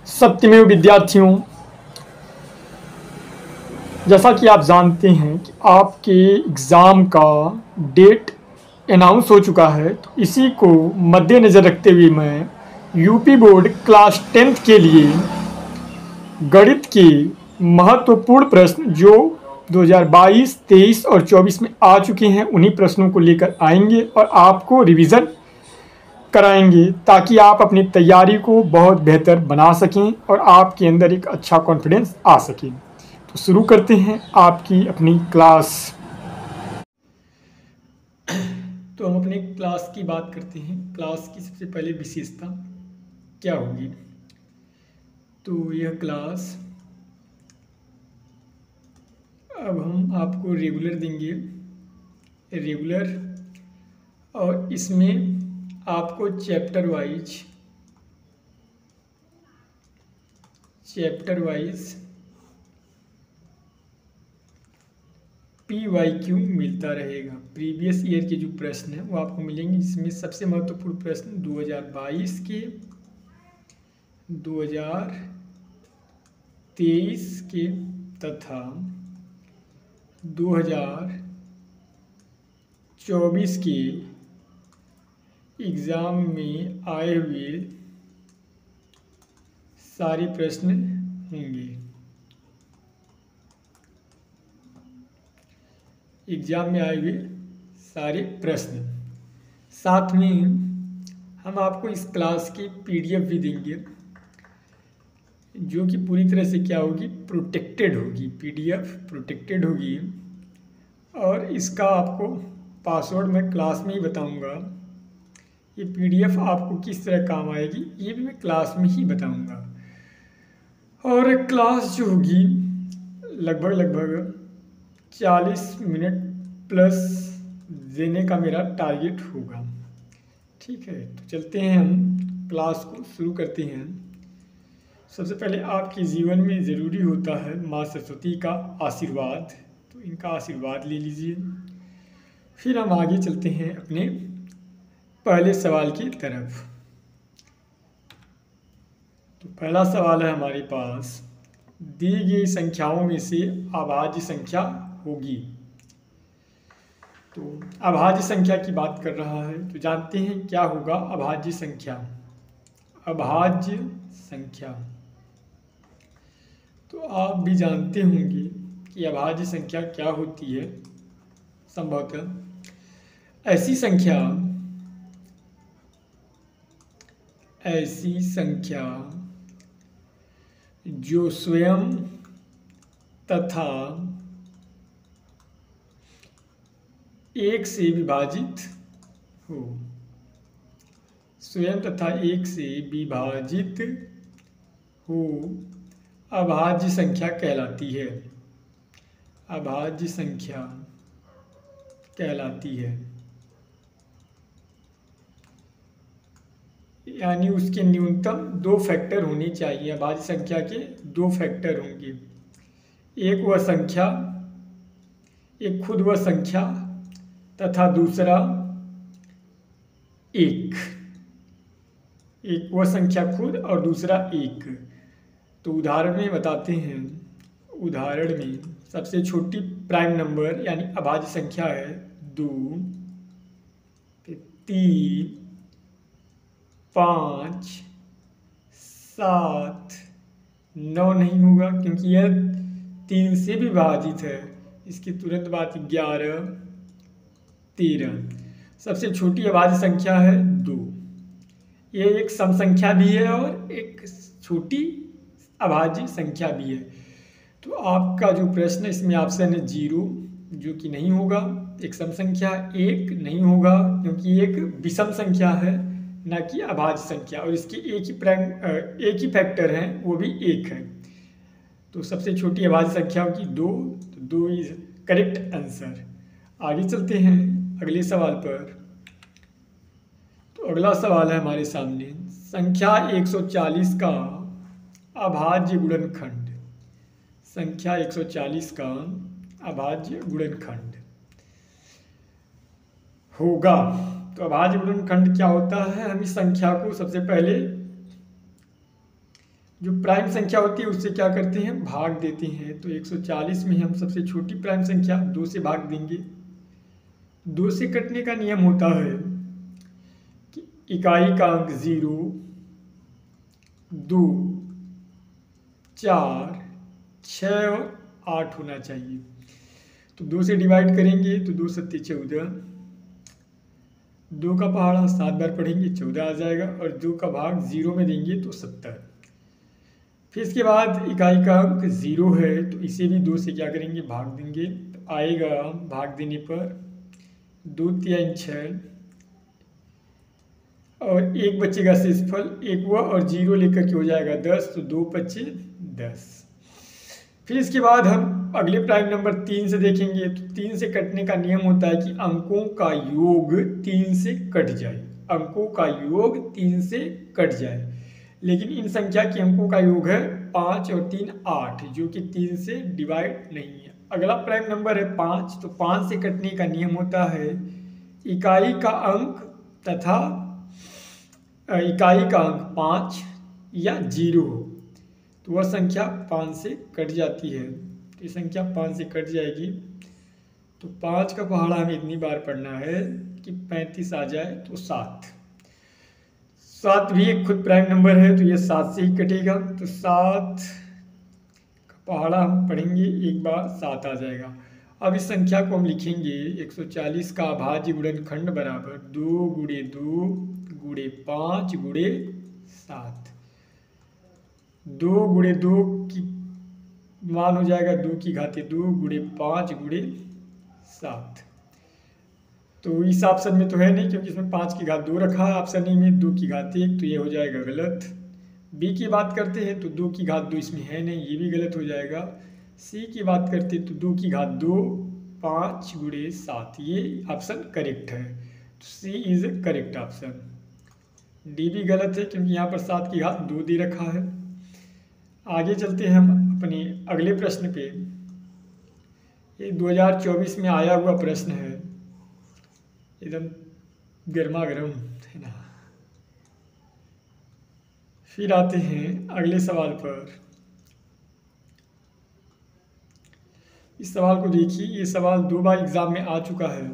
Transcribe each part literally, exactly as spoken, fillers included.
सत्यमेव विद्यार्थियों, जैसा कि आप जानते हैं कि आपके एग्ज़ाम का डेट अनाउंस हो चुका है, तो इसी को मद्देनज़र रखते हुए मैं यूपी बोर्ड क्लास टेंथ के लिए गणित के महत्वपूर्ण प्रश्न जो दो हज़ार बाईस, तेईस और चौबीस में आ चुके हैं, उन्हीं प्रश्नों को लेकर आएंगे और आपको रिवीजन कराएंगे ताकि आप अपनी तैयारी को बहुत बेहतर बना सकें और आपके अंदर एक अच्छा कॉन्फिडेंस आ सके। तो शुरू करते हैं आपकी अपनी क्लास। तो हम अपने क्लास की बात करते हैं। क्लास की सबसे पहले विशेषता क्या होगी? तो यह क्लास अब हम आपको रेगुलर देंगे, रेगुलर, और इसमें आपको chapter wise chapter wise P Y Q मिलता रहेगा। प्रीवियस ईयर के जो प्रश्न हैं वो आपको मिलेंगे, जिसमें सबसे महत्वपूर्ण प्रश्न दो हज़ार बाईस के, दो हज़ार तेईस के तथा दो हज़ार चौबीस के एग्ज़ाम में आए हुए सारे प्रश्न होंगे। एग्ज़ाम में आए हुए सारे प्रश्न, साथ में हम आपको इस क्लास की पीडीएफ भी देंगे, जो कि पूरी तरह से क्या होगी, प्रोटेक्टेड होगी। पीडीएफ प्रोटेक्टेड होगी और इसका आपको पासवर्ड मैं क्लास में ही बताऊंगा। ये पीडीएफ आपको किस तरह काम आएगी ये भी मैं क्लास में ही बताऊंगा। और क्लास जो होगी लगभग लगभग चालीस मिनट प्लस देने का मेरा टारगेट होगा। ठीक है, तो चलते हैं, हम क्लास को शुरू करते हैं। सबसे पहले आपके जीवन में ज़रूरी होता है माँ सरस्वती का आशीर्वाद, तो इनका आशीर्वाद ले लीजिए। फिर हम आगे चलते हैं अपने पहले सवाल की तरफ। तो पहला सवाल है हमारे पास, दी गई संख्याओं में से अभाज्य संख्या होगी। तो अभाज्य संख्या की बात कर रहा है, तो जानते हैं क्या होगा अभाज्य संख्या। अभाज्य संख्या तो आप भी जानते होंगे कि अभाज्य संख्या क्या होती है। संभवतः ऐसी संख्या ऐसी संख्या जो स्वयं तथा एक से विभाजित हो, स्वयं तथा एक से विभाजित हो, अभाज्य संख्या कहलाती है। अभाज्य संख्या कहलाती है, यानी उसके न्यूनतम दो फैक्टर होने चाहिए। अभाज्य संख्या के दो फैक्टर होंगे, एक वह संख्या, एक खुद वह संख्या तथा दूसरा एक एक वह संख्या खुद और दूसरा एक। तो उदाहरण में बताते हैं। उदाहरण में सबसे छोटी प्राइम नंबर यानी अभाज्य संख्या है दो, तीन, पाँच, सात, नौ नहीं होगा क्योंकि यह तीन से विभाजित है। इसके तुरंत बाद ग्यारह, तेरह। सबसे छोटी अभाज्य संख्या है दो। ये एक सम संख्या भी है और एक छोटी अभाज्य संख्या भी है। तो आपका जो प्रश्न है इसमें ऑप्शन है जीरो, जो कि नहीं होगा। एक सम संख्या, एक नहीं होगा क्योंकि एक विषम संख्या है ना कि अभाज्य संख्या, और इसकी एक ही प्राइम एक ही फैक्टर है, वो भी एक है। तो सबसे छोटी अभाज्य संख्या होगी दो, तो दो इज करेक्ट आंसर। आगे चलते हैं अगले सवाल पर। तो अगला सवाल है हमारे सामने, संख्या एक सौ चालीस का अभाज्य गुणनखंड। संख्या एक सौ चालीस का अभाज्य गुणनखंड होगा। तो अभाज्य गुणनखंड क्या होता है? हम इस संख्या को सबसे पहले जो प्राइम संख्या होती है उससे क्या करते हैं, भाग देते हैं। तो एक सौ चालीस में हम सबसे छोटी प्राइम संख्या दो से भाग देंगे। दो से कटने का नियम होता है कि इकाई का अंक जीरो, दो, चार, छः और आठ होना चाहिए। तो दो से डिवाइड करेंगे तो दो सत्ते चौदह, दो का पहाड़ा सात बार पढ़ेंगे चौदह आ जाएगा, और दो का भाग जीरो में देंगे तो सत्तर। फिर इसके बाद इकाई का अंक जीरो है तो इसे भी दो से क्या करेंगे, भाग देंगे। तो आएगा भाग देने पर दो तिहाई छः, और एक बचेगा शेषफल, एक हुआ और जीरो लेकर के हो जाएगा दस, तो दो पच्चे दस। फिर इसके बाद हम अगले प्राइम नंबर तीन से देखेंगे। तो तीन से कटने का नियम होता है कि अंकों का योग तीन से कट जाए, अंकों का योग तीन से कट जाए। लेकिन इन संख्या के अंकों का योग है पाँच और तीन आठ, जो कि तीन से डिवाइड नहीं है। अगला प्राइम नंबर है पाँच। तो पाँच से कटने का नियम होता है इकाई का अंक तथा इकाई का अंक पाँच या जीरो हो तो वह संख्या पाँच से कट जाती है। तो ये संख्या पाँच से कट जाएगी। तो पाँच का पहाड़ा हमें इतनी बार पढ़ना है कि पैंतीस आ जाए तो सात। सात भी एक खुद प्राइम नंबर है तो ये सात से ही कटेगा। तो सात का पहाड़ा हम पढ़ेंगे एक बार, सात आ जाएगा। अब इस संख्या को हम लिखेंगे एक सौ चालीस का अभाज्य गुणनखंड बराबर दो गुणे दो गुणे पाँच गुणे सात। दो गुणे दो की मान हो जाएगा दो की घाते दो गुणे पाँच गुणे सात। तो इस ऑप्शन में तो है नहीं क्योंकि इसमें पाँच की घात दो रखा है, ऑप्शन ए में दो की घात एक, तो ये हो जाएगा गलत। बी की बात करते हैं तो दो की घात दो इसमें है नहीं, ये भी गलत हो जाएगा। सी की बात करते हैं तो दो की घात दो पाँच गुणे सात, ये ऑप्शन करेक्ट है। तो C is a correct option. D भी गलत है क्योंकि यहाँ पर सात की घात दो दे रखा है। आगे चलते हैं हम अपने अगले प्रश्न पे। ये दो हज़ार चौबीस में आया हुआ प्रश्न है, एकदम गर्मा गर्म है ना। फिर आते हैं अगले सवाल पर। इस सवाल को देखिए, ये सवाल दो बार एग्जाम में आ चुका है।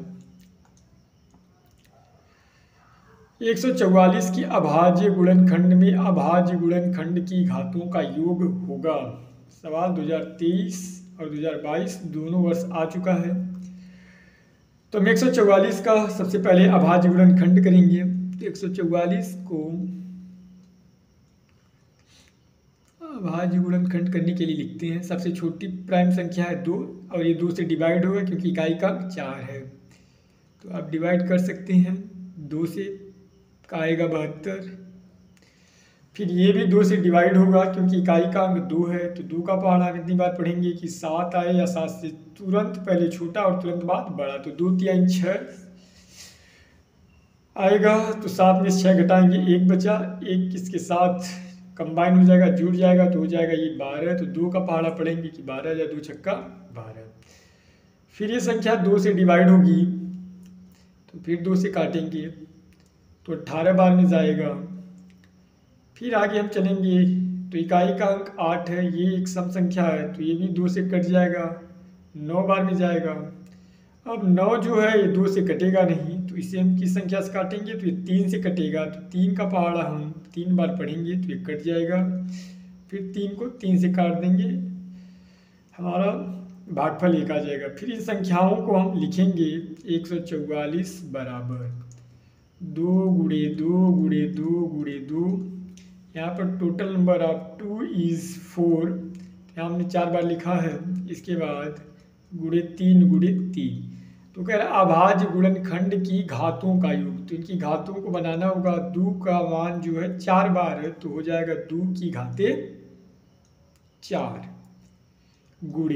एक सौ चौवालीस की अभाज्य गुणनखंड में अभाज्य गुणनखंड की घातों का योग होगा। सवाल दो हज़ार तेईस और दो हज़ार बाईस दोनों वर्ष आ चुका है। तो हम एक सौ चौवालीस का सबसे पहले अभाज्य गुणनखंड करेंगे। तो एक सौ चौवालीस को अभाज्य गुणनखंड करने के लिए लिखते हैं। सबसे छोटी प्राइम संख्या है दो और ये दो से डिवाइड होगा क्योंकि इकाई का चार है। तो आप डिवाइड कर सकते हैं, दो से का आएगा बहत्तर। फिर ये भी दो से डिवाइड होगा क्योंकि इकाई का अंक दो है। तो दो का पहाड़ा हम इतनी बार पढ़ेंगे कि सात आए या सात से तुरंत पहले छोटा और तुरंत बाद बड़ा। तो दो तिहाई छः आएगा। तो सात में छः घटाएंगे एक बचा, एक किसके साथ कंबाइन हो जाएगा, जुड़ जाएगा तो हो जाएगा ये बारह। तो दो का पहाड़ा पढ़ेंगे कि बारह या दो छक्का बारह। फिर ये संख्या दो से डिवाइड होगी तो फिर दो से काटेंगे तो अट्ठारह बार में जाएगा। फिर आगे हम चलेंगे तो इकाई का अंक आठ है, ये एक सम संख्या है तो ये भी दो से कट जाएगा, नौ बार में जाएगा। अब नौ जो है ये दो से कटेगा नहीं तो इसे हम किस संख्या से काटेंगे, तो ये तीन से कटेगा। तो तीन का पहाड़ा हम तीन बार पढ़ेंगे तो ये कट जाएगा। फिर तीन को तीन से काट देंगे, हमारा भागफल एक आ जाएगा। फिर इन संख्याओं को हम लिखेंगे एक सौ चौवालीस बराबर दो गुणे दो गुणे दो गुणे दो। यहाँ पर total number of two is four, यहाँ हमने चार बार लिखा है। इसके बाद गुणे तीन गुणे तीन। तो कह रहा अभाज्य गुणनखंड की घातों का योग। तो इनकी घातों को बनाना होगा। दो का मान जो है चार बार है तो हो जाएगा दो की घाते चार गुणे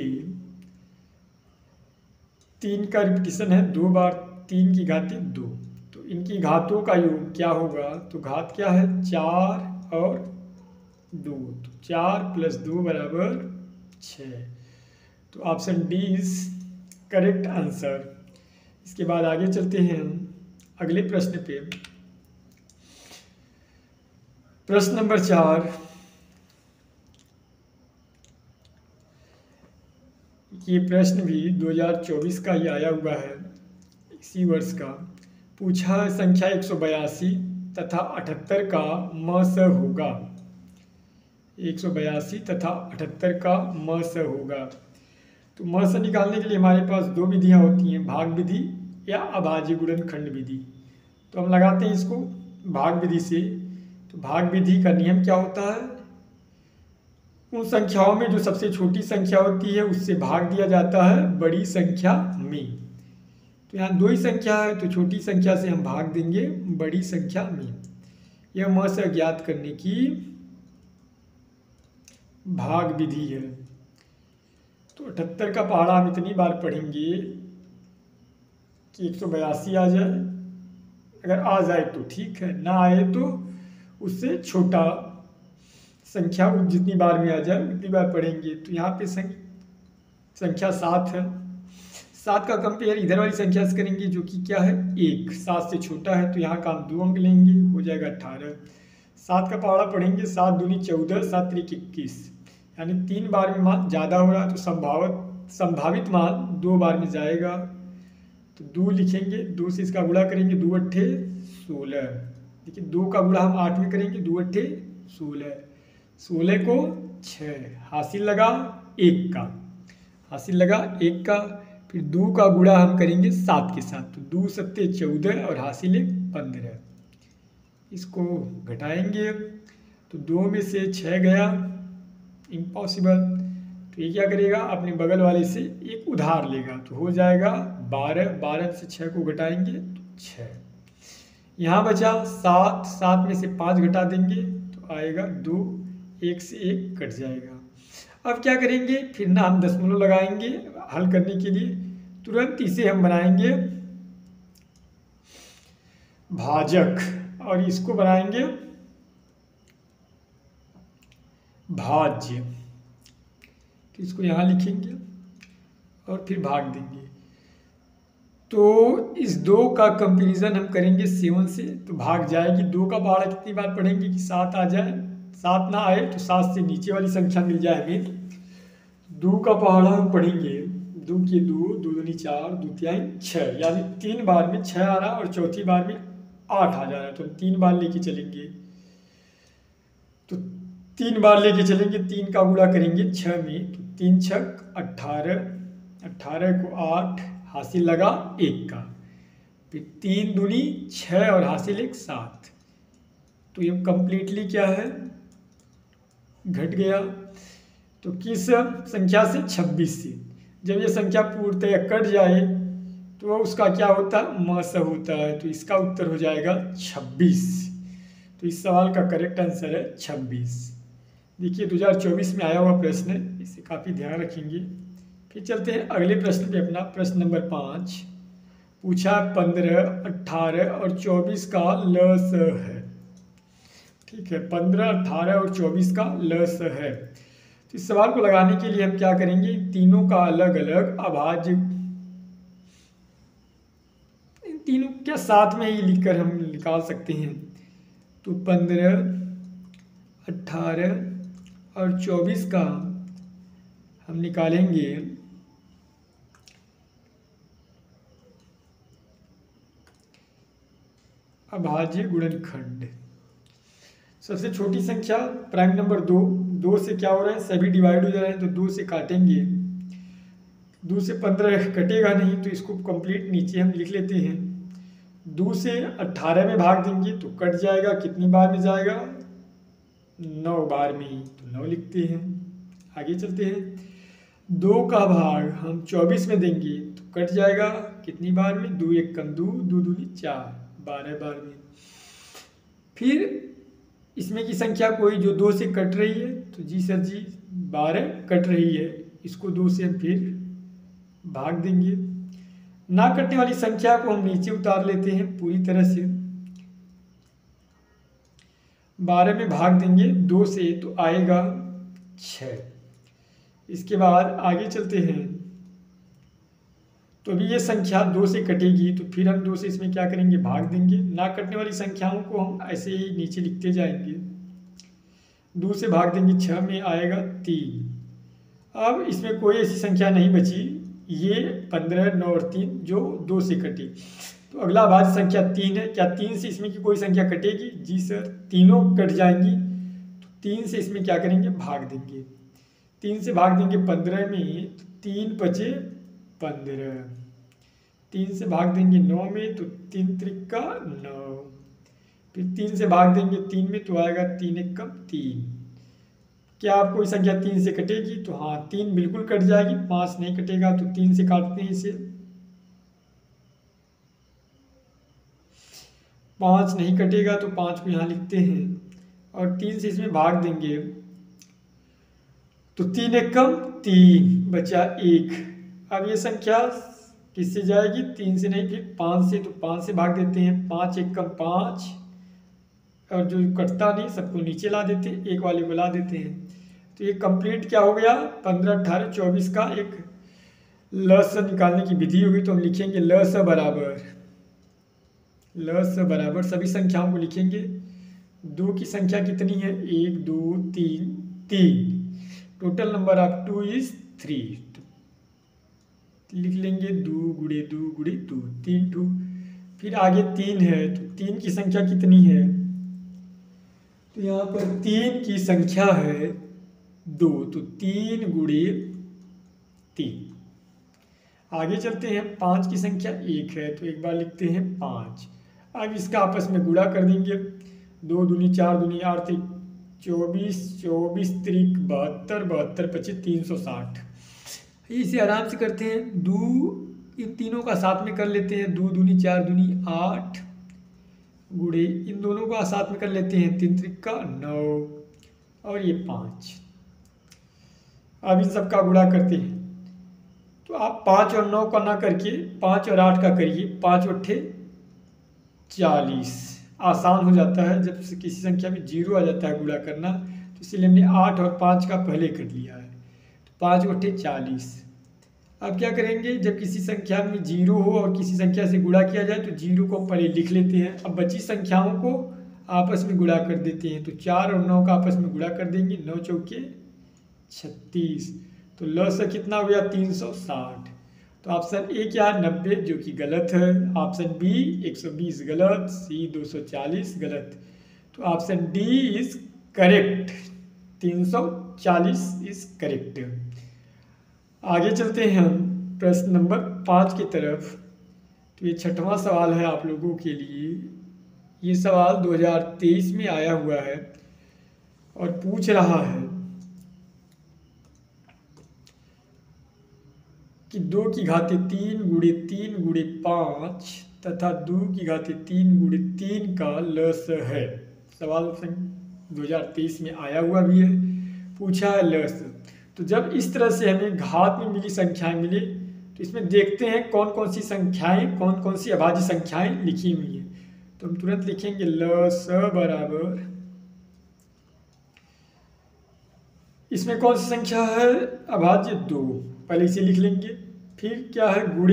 तीन का रिपीटिशन है दो बार, तीन की घाते दो। तो इनकी घातों का योग क्या होगा, तो घात क्या है चार और दो। तो चार प्लस दो बराबर छः। तो option D is correct answer. इसके बाद आगे चलते हैं अगले प्रश्न पे। प्रश्न नंबर चार, ये प्रश्न भी दो हज़ार चौबीस का ही आया हुआ है, इसी वर्ष का। पूछा है संख्या एक सौ बयासी तथा अठहत्तर का म स होगा। एक सौ बयासी तथा अठहत्तर का म स होगा। तो म स निकालने के लिए हमारे पास दो विधियां होती हैं, भाग विधि या अभाज्य गुणनखंड विधि। तो हम लगाते हैं इसको भाग विधि से। तो भाग विधि का नियम क्या होता है, उन संख्याओं में जो सबसे छोटी संख्या होती है उससे भाग दिया जाता है बड़ी संख्या में। तो यहाँ दो ही संख्या है तो छोटी संख्या से हम भाग देंगे बड़ी संख्या में। यह म से ज्ञात करने की भाग विधि है। तो अठहत्तर का पहाड़ा हम इतनी बार पढ़ेंगे कि एक सौ बयासी आ जाए। अगर आ जाए तो ठीक है, ना आए तो उससे छोटा संख्या जितनी बार में आ जाए उतनी बार पढ़ेंगे। तो यहाँ पे संख्या सात है, सात का कंपेयर इधर वाली संख्या से करेंगे जो कि क्या है एक, सात से छोटा है तो यहाँ का हम दो अंक लेंगे, हो जाएगा अठारह। सात का पहाड़ा पढ़ेंगे, सात दूनी चौदह, सात त्रिक इक्कीस, यानी तीन बार में मान ज़्यादा हो रहा है तो संभावित संभावित मान दो बार में जाएगा। तो दो लिखेंगे, दो से इसका गुणा करेंगे, दो अट्ठे सोलह। देखिए दो का गुणा हम आठ में करेंगे, दो अट्ठे सोलह, सोलह को छः, हासिल लगा एक का, हासिल लगा एक का। फिर दो का गुणा हम करेंगे सात के साथ, तो दो सत्ते चौदह और हासिल एक पंद्रह। इसको घटाएंगे तो दो में से छः गया, इम्पॉसिबल। तो ये क्या करेगा, अपने बगल वाले से एक उधार लेगा, तो हो जाएगा बारह, बारह से छः को घटाएंगे तो छः। यहाँ बचा सात, सात में से पाँच घटा देंगे तो आएगा दो, एक से एक कट जाएगा। अब क्या करेंगे, फिर ना हम दशमलव लगाएंगे हल करने के लिए, तुरंत इसे हम बनाएंगे भाजक और इसको बनाएंगे भाज्य। तो इसको यहाँ लिखेंगे और फिर भाग देंगे। तो इस दो का कंपैरिजन हम करेंगे सेवन से, तो भाग जाएगी। दो का पहाड़ा कितनी बार पढ़ेंगे कि सात आ जाए, सात ना आए तो सात से नीचे वाली संख्या मिल जाए हमें। दो का पहाड़ा हम पढ़ेंगे, दो के दो, दो दूनी चार, दो तिहाई छः, यानी तीन बार में छः आ रहा और चौथी बार में आठ आ जा रहा है, तो तीन बार लेके चलेंगे। तो तीन बार लेके चलेंगे, तीन का गुणा करेंगे छः में, तो तीन छक अट्ठारह, अट्ठारह को आठ, हासिल लगा एक का, फिर तीन दूनी छः और हासिल एक सात। तो ये कंप्लीटली क्या है, घट गया। तो किस संख्या से, छब्बीस से। जब ये संख्या पूर्णतः कट जाए तो उसका क्या होता है, म स होता है। तो इसका उत्तर हो जाएगा छब्बीस। तो इस सवाल का करेक्ट आंसर है छब्बीस। देखिए दो हज़ार चौबीस में आया हुआ प्रश्न है, इसे काफ़ी ध्यान रखेंगे। फिर चलते हैं अगले प्रश्न पे अपना। प्रश्न नंबर पाँच पूछा पंद्रह, अट्ठारह और चौबीस का ल स है। ठीक है, पंद्रह, अट्ठारह और चौबीस का ल स है। तो इस सवाल को लगाने के लिए हम क्या करेंगे, तीनों का अलग अलग अभाज्य, इन तीनों क्या साथ में ही लिखकर हम निकाल सकते हैं। तो पंद्रह, अट्ठारह और चौबीस का हम निकालेंगे अभाज्य गुणनखंड। सबसे छोटी संख्या प्राइम नंबर दो, दो से क्या हो रहा है, सभी डिवाइड हो जा रहे हैं, तो दो से काटेंगे, दो से पंद्रह कटेगा नहीं, तो इसको कंप्लीट नीचे हम लिख लेते हैं। दो से अट्ठारह में भाग देंगे तो कट जाएगा, कितनी बार में जाएगा, नौ बार में ही, तो नौ लिखते हैं। आगे चलते हैं। दो का भाग हम चौबीस में देंगे तो कट जाएगा, कितनी बार में, दो एक कम दो, दो दूनी चार, बारह बार में। फिर इसमें की संख्या कोई जो दो से कट रही है, तो जी सर जी बारह कट रही है, इसको दो से हम फिर भाग देंगे। ना कटने वाली संख्या को हम नीचे उतार लेते हैं पूरी तरह से, बारह में भाग देंगे दो से तो आएगा छः। इसके बाद आगे चलते हैं। तो अभी ये संख्या दो से कटेगी, तो फिर हम दो से इसमें क्या करेंगे, भाग देंगे। ना कटने वाली संख्याओं को हम ऐसे ही नीचे लिखते जाएंगे। दो से भाग देंगे, छः में आएगा तीन। अब इसमें कोई ऐसी संख्या नहीं बची, ये पंद्रह, नौ और तीन जो दो से कटी। तो अगला अभाज्य संख्या तीन है। क्या तीन से इसमें की कोई संख्या कटेगी? जी सर, तीनों कट जाएंगी। तो तीन से इसमें क्या करेंगे? भाग देंगे। तीन से भाग देंगे पंद्रह में, तो तीन बचे पंद्रह। तीन से भाग देंगे नौ में, तो तीन त्रिका नौ। फिर तीन से भाग देंगे तीन में, तो आएगा तीन एक कम तीन। क्या आप कोई संख्या तीन से कटेगी? तो हाँ, तीन बिल्कुल कट जाएगी। पाँच नहीं कटेगा, तो तीन से काटते हैं इसे। पाँच नहीं कटेगा, तो पाँच को यहाँ लिखते हैं और तीन से इसमें भाग देंगे, तो तीन एक कम तीन, बचा एक। अब ये संख्या किससे जाएगी? तीन से नहीं, फिर पाँच से। तो पाँच से भाग देते हैं, पाँच एक कम पाँच, और जो कटता नहीं सबको नीचे ला देते हैं, एक वाले को ला देते हैं। तो ये कंप्लीट क्या हो गया? पंद्रह, अठारह, चौबीस का एक ल स निकालने की विधि होगी। तो हम लिखेंगे ल स बराबर, ल स बराबर सभी संख्याओं को लिखेंगे। दो की संख्या कितनी है? एक, दो, तीन, तीन। Total number of two is three. लिख लेंगे दो गुड़े दो गुड़े दो, तीन टू। फिर आगे तीन है, तो तीन की संख्या कितनी है? तो यहाँ पर तीन की संख्या है दो, तो तीन गुड़े तीन। आगे चलते हैं, पाँच की संख्या एक है, तो एक बार लिखते हैं पाँच। अब इसका आपस में गुणा कर देंगे। दो दूनी चार, दूनी आठ, त्रिक चौबीस, चौबीस त्रिक बहत्तर, बहत्तर पच्चीस तीन सौ साठ। इसे आराम से करते हैं। दो इन तीनों का साथ में कर लेते हैं। दो दूनी चार, दूनी आठ, गुड़े इन दोनों का साथ में कर लेते हैं। तीन त्रिक का नौ, और ये पाँच। अब इन सब का गुणा करते हैं। तो आप पाँच और नौ का ना करके पाँच और आठ का करिए। पाँच अट्ठे चालीस। आसान हो जाता है जब किसी संख्या में जीरो आ जाता है गुणा करना, तो इसलिए हमने आठ और पाँच का पहले कर लिया है। तो पाँच अट्ठे चालीस। अब क्या करेंगे? जब किसी संख्या में जीरो हो और किसी संख्या से गुणा किया जाए, तो जीरो को पहले लिख लेते हैं। अब बची संख्याओं को आपस में गुणा कर देते हैं। तो चार और नौ का आपस में गुणा कर देंगे। नौ चौके छत्तीस। तो ल से कितना हो गया? तीन सौ साठ। तो ऑप्शन ए क्या है? नब्बे, जो कि गलत है। ऑप्शन बी एक सौ बीस गलत, सी दो सौ चालीस गलत। तो ऑप्शन डी इज करेक्ट, तीन सौ चालीस इज करेक्ट। आगे चलते हैं हम प्रश्न नंबर पाँच की तरफ। तो ये छठवां सवाल है आप लोगों के लिए। ये सवाल दो हज़ार तेईस में आया हुआ है और पूछ रहा है कि दो की घाते तीन गुणे तीन गुणे पाँच तथा दो की घाते तीन गुणे तीन का लस है। सवाल दो हज़ार तेईस में आया हुआ भी है, पूछा है लस। तो जब इस तरह से हमें घात में मिली संख्याएं मिले, तो इसमें देखते हैं कौन कौन सी संख्याएं, कौन कौन सी अभाज्य संख्याएं लिखी हुई हैं। तो हम तुरंत लिखेंगे लस बराबर, इसमें कौन सी संख्या है? अभाज्य दो, पहले इसे लिख लेंगे। फिर क्या है? गुणे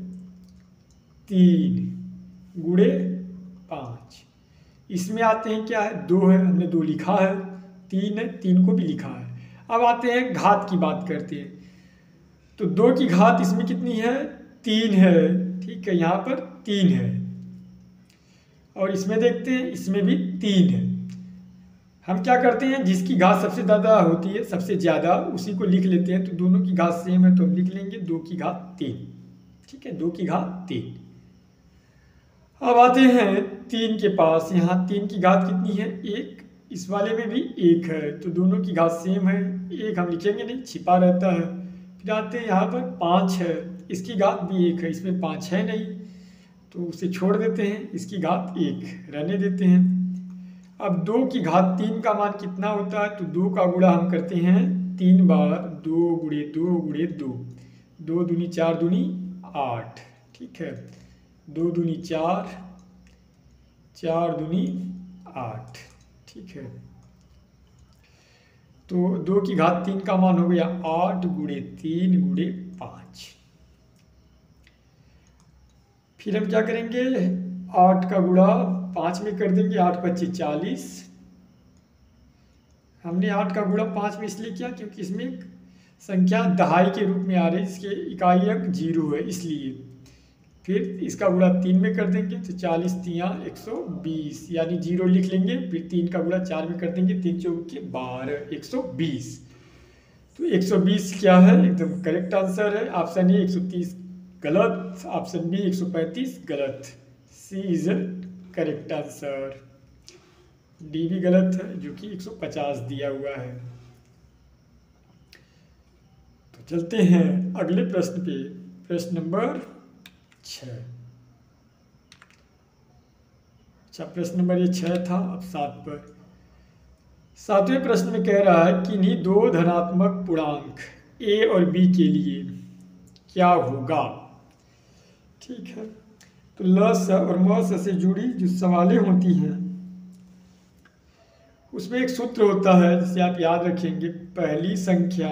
तीन गुणे पाँच। इसमें आते हैं क्या है? दो है, हमने दो लिखा है। तीन है, तीन को भी लिखा है। अब आते हैं घात की बात करते हैं। तो दो की घात इसमें कितनी है? तीन है, ठीक है, यहाँ पर तीन है। और इसमें देखते हैं, इसमें भी तीन है। हम क्या करते हैं? जिसकी घात सबसे ज़्यादा होती है, सबसे ज़्यादा, उसी को लिख लेते हैं। तो दोनों की घात सेम है, तो हम लिख लेंगे दो की घात तीन, ठीक है, दो की घात तीन। अब आते हैं तीन के पास। यहाँ तीन की घात कितनी है? एक। इस वाले में भी एक है, तो दोनों की घात सेम है। एक हम लिखेंगे नहीं, छिपा रहता है। फिर आते हैं यहाँ पर पाँच है, इसकी घात भी एक है, इसमें पाँच है नहीं, तो उसे छोड़ देते हैं। इसकी घात एक रहने देते हैं। अब दो की घात तीन का मान कितना होता है? तो दो का गुणा हम करते हैं तीन बार। दो गुणे दो गुणे दो, दो दूनी चार दूनी आठ, ठीक है, दो दूनी चार, चार दूनी आठ, ठीक है। तो दो की घात तीन का मान हो गया आठ गुणे तीन गुणे पाँच। फिर हम क्या करेंगे? आठ का गुणा पाँच में कर देंगे। आठ पच्चीस चालीस। हमने आठ का गुणा पाँच में इसलिए किया क्योंकि इसमें संख्या दहाई के रूप में आ रही है, इसके इकाई अंक जीरो है इसलिए। फिर इसका गुणा तीन में कर देंगे तो चालीस तियाँ एक सौ बीस, यानी जीरो लिख लेंगे, फिर तीन का गुणा चार में कर देंगे, तीन चौक के बारह, एक सौ बीस। तो एक सौ बीस क्या है, एकदम करेक्ट आंसर है। ऑप्शन ए एक सौ तीस गलत, ऑप्शन बी एक सौ पैंतीस गलत, C is correct answer. D भी गलत है जो कि एक सौ पचास दिया हुआ है। तो चलते हैं अगले प्रश्न पे, प्रश्न नंबर छः। अच्छा, प्रश्न नंबर ये छः था, अब सात पर। सातवें प्रश्न में कह रहा है कि इन्हीं दो धनात्मक पूर्णांक ए और बी के लिए क्या होगा। ठीक है, तो ल स और म स से जुड़ी जो सवालें होती हैं उसमें एक सूत्र होता है जिसे आप याद रखेंगे, पहली संख्या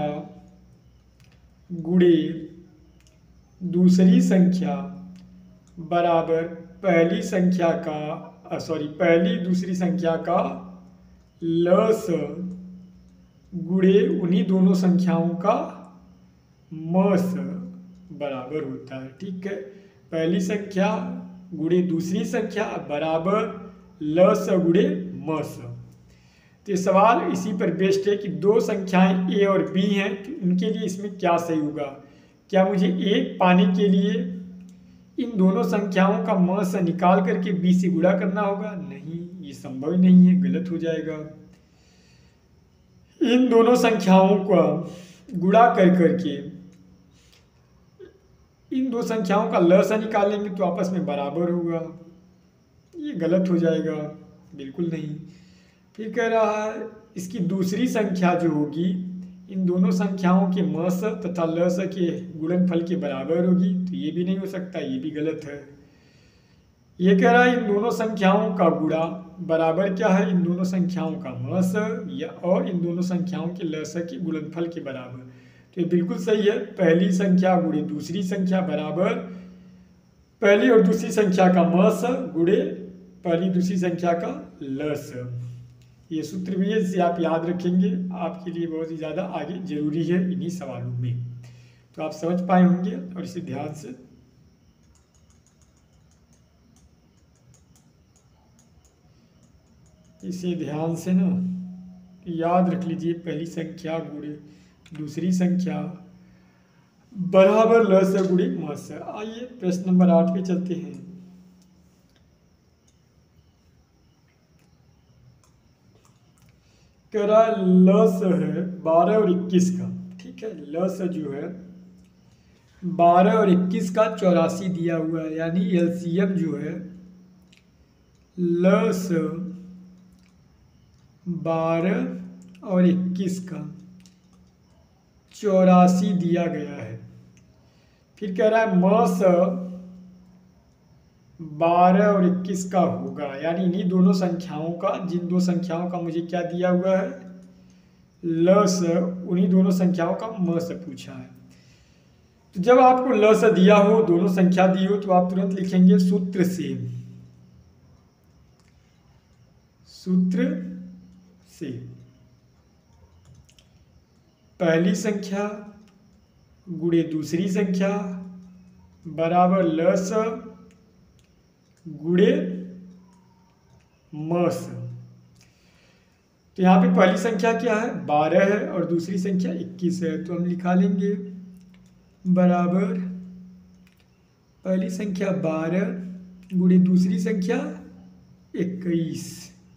गुणे दूसरी संख्या बराबर पहली संख्या का सॉरी पहली दूसरी संख्या का लस गुणे उन्हीं दोनों संख्याओं का मस बराबर होता है। ठीक है, पहली संख्या गुणे दूसरी संख्या बराबर लस गुणे मस। तो ये सवाल इसी पर बेस्ड है कि दो संख्याएं ए और बी हैं, तो इनके लिए इसमें क्या सही होगा। क्या मुझे एक पाने के लिए इन दोनों संख्याओं का म से निकाल करके बी से गुणा करना होगा? नहीं, ये संभव ही नहीं है, गलत हो जाएगा। इन दोनों संख्याओं का गुणा कर करके इन दो संख्याओं का ल से निकालेंगे तो आपस में बराबर होगा, ये गलत हो जाएगा, बिल्कुल नहीं। फिर कह रहा है इसकी दूसरी संख्या जो होगी इन दोनों संख्याओं के म स तथा ल स के गुणनफल के बराबर होगी, तो ये भी नहीं हो सकता, ये भी गलत है। ये कह रहा है इन दोनों संख्याओं का गुणा बराबर क्या है, इन दोनों संख्याओं का म स या और इन दोनों संख्याओं के ल स के गुणनफल के बराबर। तो ये बिल्कुल सही है, पहली संख्या गुणे दूसरी संख्या बराबर पहली और दूसरी संख्या का म स गुणे पहली दूसरी संख्या का ल स। ये सूत्र भी है जिसे आप याद रखेंगे, आपके लिए बहुत ही ज़्यादा आगे जरूरी है इन्हीं सवालों में। तो आप समझ पाए होंगे और इसे ध्यान से इसे ध्यान से ना याद रख लीजिए, पहली संख्या गुणे दूसरी संख्या बराबर ल स गुणे म स। आइए प्रश्न नंबर आठ पे चलते हैं। कह रहा है ल स है बारह और इक्कीस का। ठीक है, ल स जो है बारह और इक्कीस का चौरासी दिया हुआ है, यानी एलसीएम जो है ल स बारह और इक्कीस का चौरासी दिया गया है। फिर कह रहा है म स बारह और इक्कीस का होगा, यानी इन्हीं दोनों संख्याओं का, जिन दो संख्याओं का मुझे क्या दिया हुआ है ल स, उन्हीं दोनों संख्याओं का म स पूछा है। तो जब आपको ल स दिया हो, दोनों संख्या दी हो, तो आप तुरंत लिखेंगे सूत्र से, सूत्र से पहली संख्या गुणे दूसरी संख्या बराबर ल स गुणे म स। तो यहाँ पे पहली संख्या क्या है, बारह है और दूसरी संख्या इक्कीस है, तो हम लिखा लेंगे बराबर पहली संख्या बारह गुणे दूसरी संख्या इक्कीस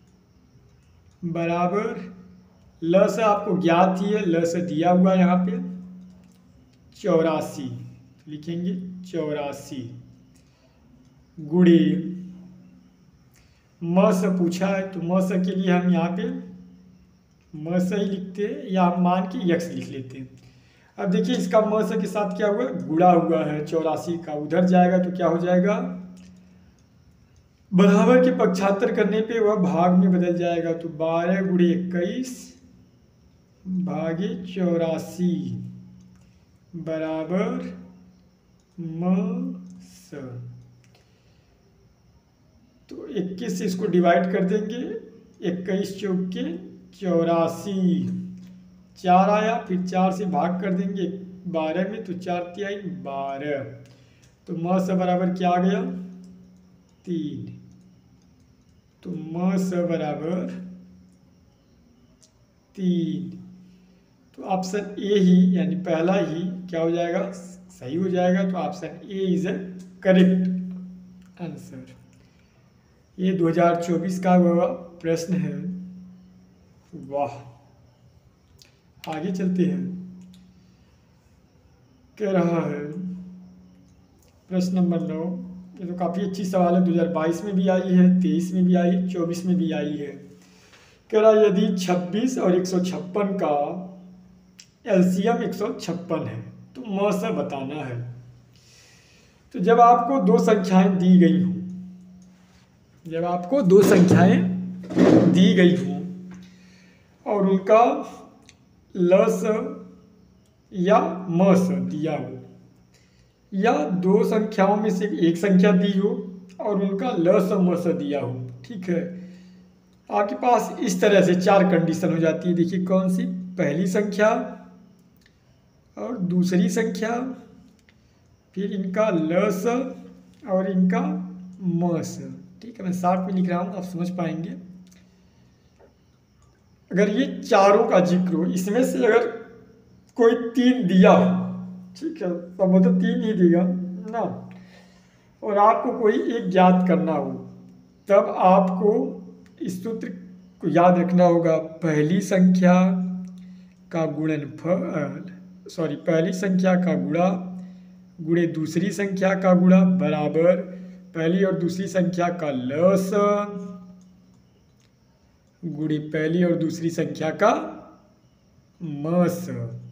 बराबर ल स आपको ज्ञात ही है, ल स दिया हुआ है यहाँ पे चौरासी, लिखेंगे चौरासी गुणे म स पूछा है, तो म स के लिए हम यहाँ पे म स ही लिखते हैं या हम मान के यक्स लिख लेते हैं। अब देखिए इसका म स के साथ क्या हुआ, गुणा हुआ है चौरासी का, उधर जाएगा तो क्या हो जाएगा, बराबर के पक्षांतर करने पे वह भाग में बदल जाएगा, तो बारह गुणे इक्कीस भागे चौरासी बराबर म स। तो इक्कीस से इसको डिवाइड कर देंगे, इक्कीस चौक के चौरासी, चार आया, फिर चार से भाग कर देंगे बारह में, तो चार तिहाई बारह, तो म स बराबर क्या आ गया, तीन। तो म स बराबर तीन। तो ऑप्शन ए ही यानी पहला ही क्या हो जाएगा, सही हो जाएगा। तो option A is a correct answer. ये दो हज़ार चौबीस का हुआ प्रश्न है। वाह, आगे चलते हैं। कह रहा है प्रश्न नंबर नौ, ये तो काफ़ी अच्छी सवाल है, दो हज़ार बाईस में भी आई है, तेईस में भी आई है, चौबीस में भी आई है। कह रहा है यदि छब्बीस और एक सौ छप्पन का एलसीएम एक सौ छप्पन है तो म स बताना है। तो जब आपको दो संख्याएं दी गई हों, जब आपको दो संख्याएं दी गई हों और उनका ल स या म स दिया हो, या दो संख्याओं में से एक संख्या दी हो और उनका ल स म स दिया हो, ठीक है। आपके पास इस तरह से चार कंडीशन हो जाती है। देखिए कौन सी, पहली संख्या और दूसरी संख्या, फिर इनका ल स और इनका म स, ठीक है। मैं साथ में लिख रहा हूँ, आप समझ पाएंगे। अगर ये चारों का जिक्र हो, इसमें से अगर कोई तीन दिया हो, ठीक है, तो वो तो तीन ही देगा ना, और आपको कोई एक ज्ञात करना हो, तब आपको इस सूत्र को याद रखना होगा। पहली संख्या का गुणनफल, सॉरी पहली संख्या का गुणा गुणे दूसरी संख्या का गुणा बराबर पहली और दूसरी संख्या का ल स गुणे पहली और दूसरी संख्या का म स,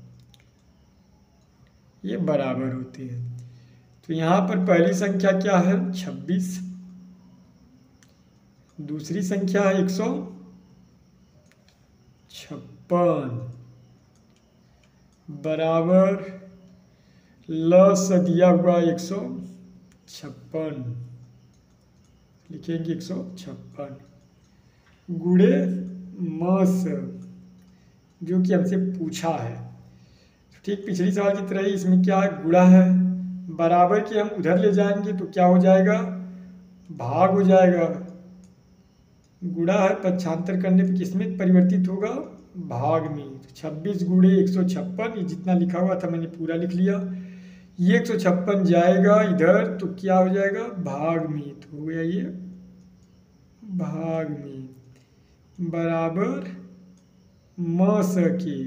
ये बराबर होते हैं। तो यहाँ पर पहली संख्या क्या है, छब्बीस, दूसरी संख्या है एक सौ छप्पन, बराबर ल स दिया हुआ एक सौ छप्पन, लिखेंगे एक सौ छप्पन, गुणे म स जो कि हमसे पूछा है। ठीक पिछली सवाल की तरह ही इसमें क्या है, गुणा है, बराबर के हम उधर ले जाएंगे तो क्या हो जाएगा, भाग हो जाएगा। गुणा है, पक्षांतर करने पर किसमें परिवर्तित होगा, भाग में। तो छब्बीस गुणे एक सौ छप्पन, ये जितना लिखा हुआ था मैंने पूरा लिख लिया। ये एक सौ छप्पन जाएगा इधर तो क्या हो जाएगा, भाग में, तो हो गया ये भाग में, बराबर म स के।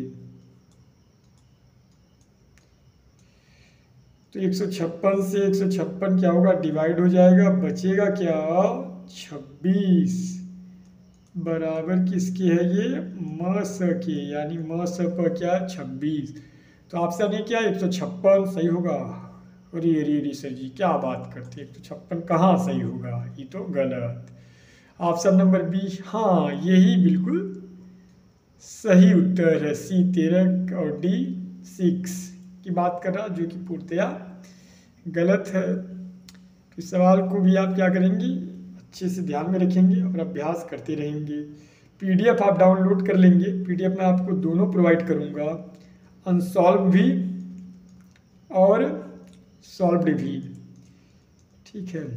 तो एक सौ छप्पन से एक सौ छप्पन क्या होगा, डिवाइड हो जाएगा, बचेगा क्या, छब्बीस, बराबर किसके है ये, म स के, यानी म स पर क्या है, छब्बीस। तो ऑप्शन ए क्या, एक सौ छप्पन सही होगा। अरे अरे अरे सर जी क्या बात करते, एक सौ छप्पन कहाँ सही होगा, ये तो गलत। ऑप्शन नंबर बी, हाँ यही बिल्कुल सही उत्तर है, सी तेरह और डी सिक्स की बात कर रहा, जो कि पूर्णतया गलत है। तो इस सवाल को भी आप क्या करेंगे, अच्छे से ध्यान में रखेंगे और अभ्यास करते रहेंगे। पीडीएफ आप डाउनलोड कर लेंगे, पीडीएफ में आपको दोनों प्रोवाइड करूँगा, अनसॉल्व भी और सॉल्व्ड भी, ठीक है।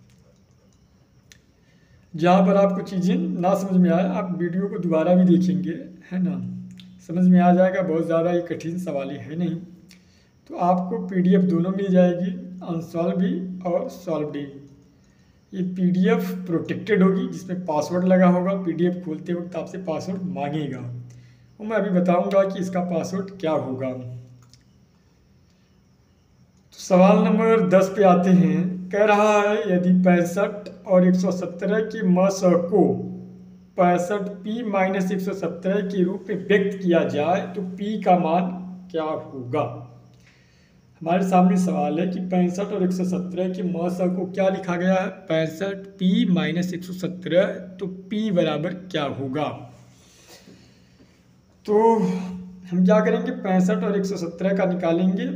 जहाँ पर आपको चीज़ें ना समझ में आए आप वीडियो को दोबारा भी देखेंगे, है ना, समझ में आ जाएगा। बहुत ज़्यादा ये कठिन सवाल है नहीं। तो आपको पीडीएफ दोनों मिल जाएगी, अनसॉल्व भी और सॉल्व भी। ये पीडीएफ प्रोटेक्टेड होगी, जिसमें पासवर्ड लगा होगा। पीडीएफ खोलते वक्त आपसे पासवर्ड मांगेगा, और मैं अभी बताऊंगा कि इसका पासवर्ड क्या होगा। तो सवाल नंबर दस पे आते हैं। कह रहा है यदि पैंसठ और एक सौ सत्रह के म स को पैंसठ पी माइनस एक सौ सत्रह के रूप में व्यक्त किया जाए तो पी का मान क्या होगा। हमारे सामने सवाल है कि पैंसठ और एक सौ सत्रह के म स को क्या लिखा गया है, पैंसठ पी माइनस एक सौ सत्रह, तो पी बराबर क्या होगा। तो हम क्या करेंगे, पैंसठ और एक सौ सत्रह का निकालेंगे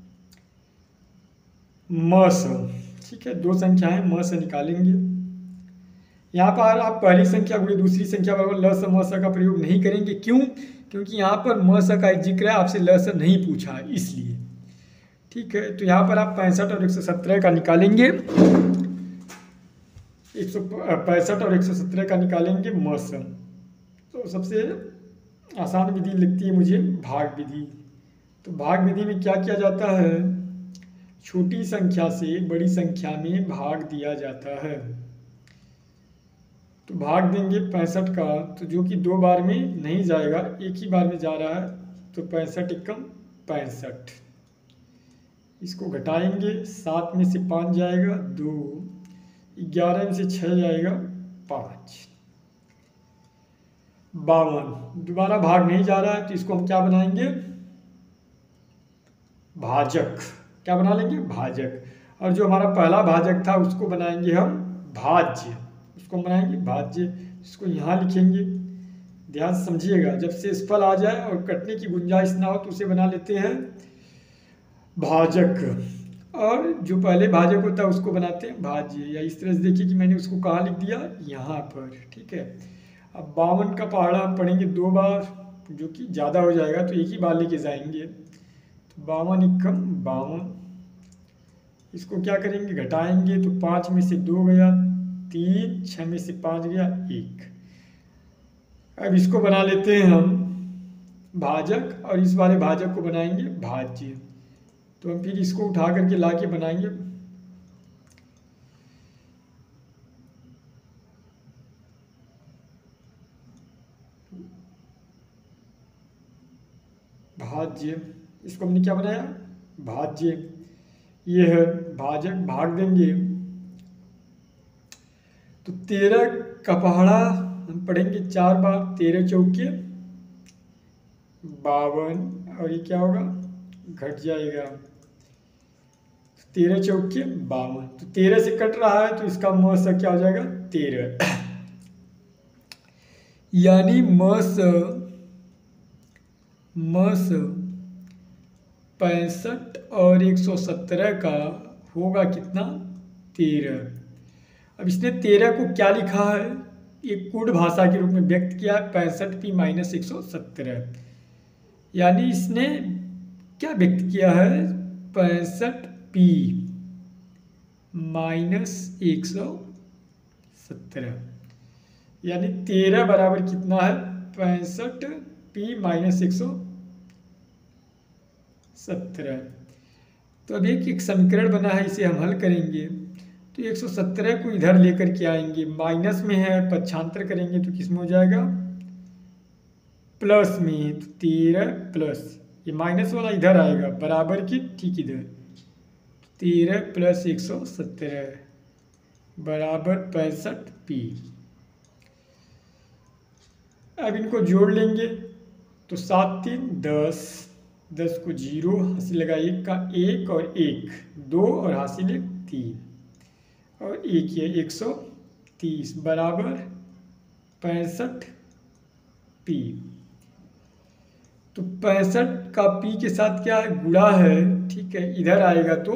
म स, ठीक है, दो संख्याएं म स निकालेंगे। यहाँ पर आप पहली संख्या गुणे दूसरी संख्या बराबर ल स म स का प्रयोग नहीं करेंगे। क्यों, क्योंकि यहाँ पर म स का जिक्र है, आपसे ल स नहीं पूछा है इसलिए। ठीक है, तो यहाँ पर आप पैंसठ और एक सौ सत्रह का निकालेंगे, एक सौ पैंसठ और एक सौ सत्रह का निकालेंगे म स। तो सबसे आसान विधि लगती है मुझे भाग विधि। तो भाग विधि में क्या किया जाता है, छोटी संख्या से बड़ी संख्या में भाग दिया जाता है। तो भाग देंगे पैंसठ का, तो जो कि दो बार में नहीं जाएगा, एक ही बार में जा रहा है, तो पैंसठ एकम पैंसठ। इसको घटाएंगे, सात में से पाँच जाएगा दो, ग्यारह में से छः जाएगा पाँच, बावन। दोबारा भाग नहीं जा रहा है, तो इसको हम क्या बनाएंगे, भाजक। क्या बना लेंगे, भाजक। और जो हमारा पहला भाजक था उसको बनाएंगे हम भाज्य, उसको बनाएंगे भाज्य। इसको यहाँ लिखेंगे, ध्यान से समझिएगा, जब शेषफल आ जाए और कटने की गुंजाइश ना हो तो उसे बना लेते हैं भाजक, और जो पहले भाजक होता है उसको बनाते हैं भाज्य। या इस तरह से देखिए कि मैंने उसको कहाँ लिख दिया, यहाँ पर। ठीक है, अब बावन का पहाड़ा हम पढ़ेंगे दो बार, जो कि ज़्यादा हो जाएगा तो एक ही बार लेके जाएंगे। तो बावन इक्कम बावन, इसको क्या करेंगे, घटाएंगे, तो पाँच में से दो गया तीन, छः में से पाँच गया एक। अब इसको बना लेते हैं हम भाजक, और इस वाले भाजक को बनाएंगे भाज्य। तो हम फिर इसको उठा करके ला के बनाएंगे भाज्य। इसको हमने क्या बनाया, भाज्य। ये है भाजक, भाग देंगे, तो तेरह का पहाड़ा हम पढ़ेंगे चार बार, तेरह चौके बावन, और ये क्या होगा, घट जाएगा, तेरह चौके बावन। तो तेरह से कट रहा है तो इसका म स क्या हो जाएगा, तेरह। यानी म स म स पैंसठ और एक सौ सत्रह का होगा कितना, तेरह। अब इसने तेरह को क्या लिखा है, एक कूट भाषा के रूप में व्यक्त किया है, पैंसठ पी माइनस एक सौ सत्रह। यानी इसने क्या व्यक्त किया है, पैंसठ पी माइनस एक सौ सत्रह। यानी तेरह बराबर कितना है, पैंसठ पी माइनस एक सौ सत्रह। तो अब एक एक समीकरण बना है, इसे हम हल करेंगे। तो एक सौ सत्रह को इधर लेकर के आएंगे, माइनस में है, पक्षांतर करेंगे तो किस में हो जाएगा, प्लस में। तो तेरह प्लस ये माइनस वाला इधर आएगा, बराबर की ठीक इधर, तेरह प्लस एक सौ सत्रह बराबर पैंसठ पी। अब इनको जोड़ लेंगे, तो सात तीन दस, दस को जीरो, हासिल लगा एक का एक, और एक दो, और हासिल एक तीन, और एक ये एक सौ तीस बराबर पैंसठ पी। तो पैंसठ का पी के साथ क्या है, गुणा है। ठीक है, इधर आएगा तो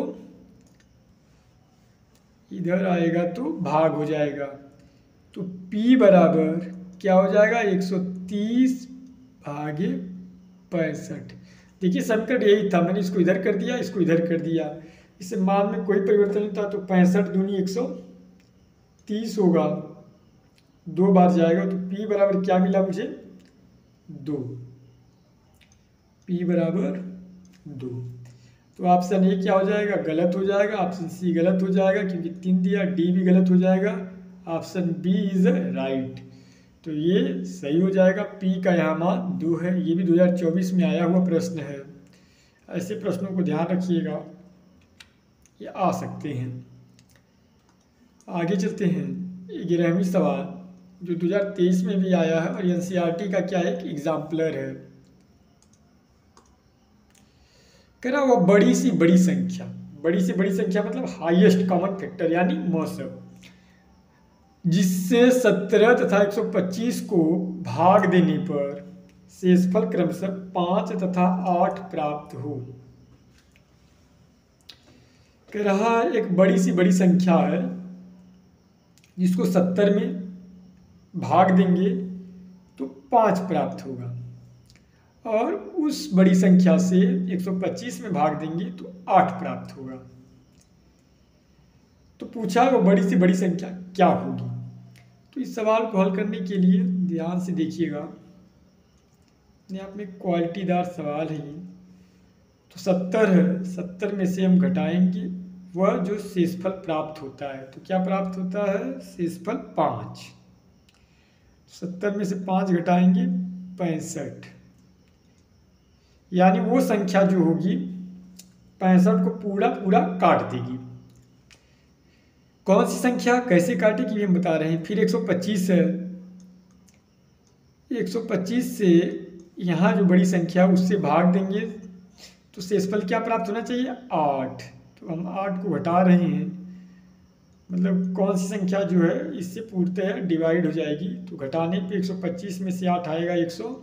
इधर आएगा तो भाग हो जाएगा। तो पी बराबर क्या हो जाएगा, एक सौ तीस भागे पैंसठ। देखिए समीकरण यही था, मैंने इसको इधर कर दिया, इसको इधर कर दिया, इससे मान में कोई परिवर्तन नहीं था। तो पैंसठ दूनी एक सौ तीस होगा, दो बार जाएगा, तो पी बराबर क्या मिला मुझे, दो। पी बराबर दो। तो ऑप्शन ए क्या हो जाएगा, गलत हो जाएगा, ऑप्शन सी गलत हो जाएगा क्योंकि तीन दिया, डी भी गलत हो जाएगा, ऑप्शन बी इज राइट। तो ये सही हो जाएगा, पी का यहाँ मान दो है। ये भी दो हज़ार चौबीस में आया हुआ प्रश्न है, ऐसे प्रश्नों को ध्यान रखिएगा, ये आ सकते हैं। आगे चलते हैं, ग्यारहवीं सवाल जो दो हज़ार तेईस में भी आया है और एनसीईआरटी का क्या है, एक एग्जाम्पलर है। कह रहा वो बड़ी सी बड़ी संख्या, बड़ी से बड़ी संख्या मतलब हाईएस्ट कॉमन फैक्टर यानी मौसम, जिससे सत्रह तथा एक सौ पच्चीस को भाग देने पर शेषफल क्रमशः पाँच तथा आठ प्राप्त हो। कह रहा एक बड़ी सी बड़ी संख्या है जिसको सत्तर में भाग देंगे तो पाँच प्राप्त होगा। और उस बड़ी संख्या से एक सौ पच्चीस में भाग देंगे तो आठ प्राप्त होगा। तो पूछा वो बड़ी से बड़ी संख्या क्या होगी। तो इस सवाल को हल करने के लिए ध्यान से देखिएगा, अपने आप में क्वालिटीदार सवाल है ये। तो सत्तर है, सत्तर में से हम घटाएंगे वह जो शेषफल प्राप्त होता है, तो क्या प्राप्त होता है, शेषफल पाँच। सत्तर में से पाँच घटाएंगे पैंसठ, यानी वो संख्या जो होगी पैंसठ को पूरा पूरा काट देगी। कौन सी संख्या कैसे काटेगी हम बता रहे हैं। फिर एक सौ पच्चीस है, एक सौ पच्चीस से यहाँ जो बड़ी संख्या उससे भाग देंगे तो शेषफल क्या प्राप्त होना चाहिए, आठ। तो हम आठ को घटा रहे हैं, मतलब कौन सी संख्या जो है इससे पूर्णतः डिवाइड हो जाएगी। तो घटाने पे एक सौ पच्चीस में से आठ आएगा एक सौ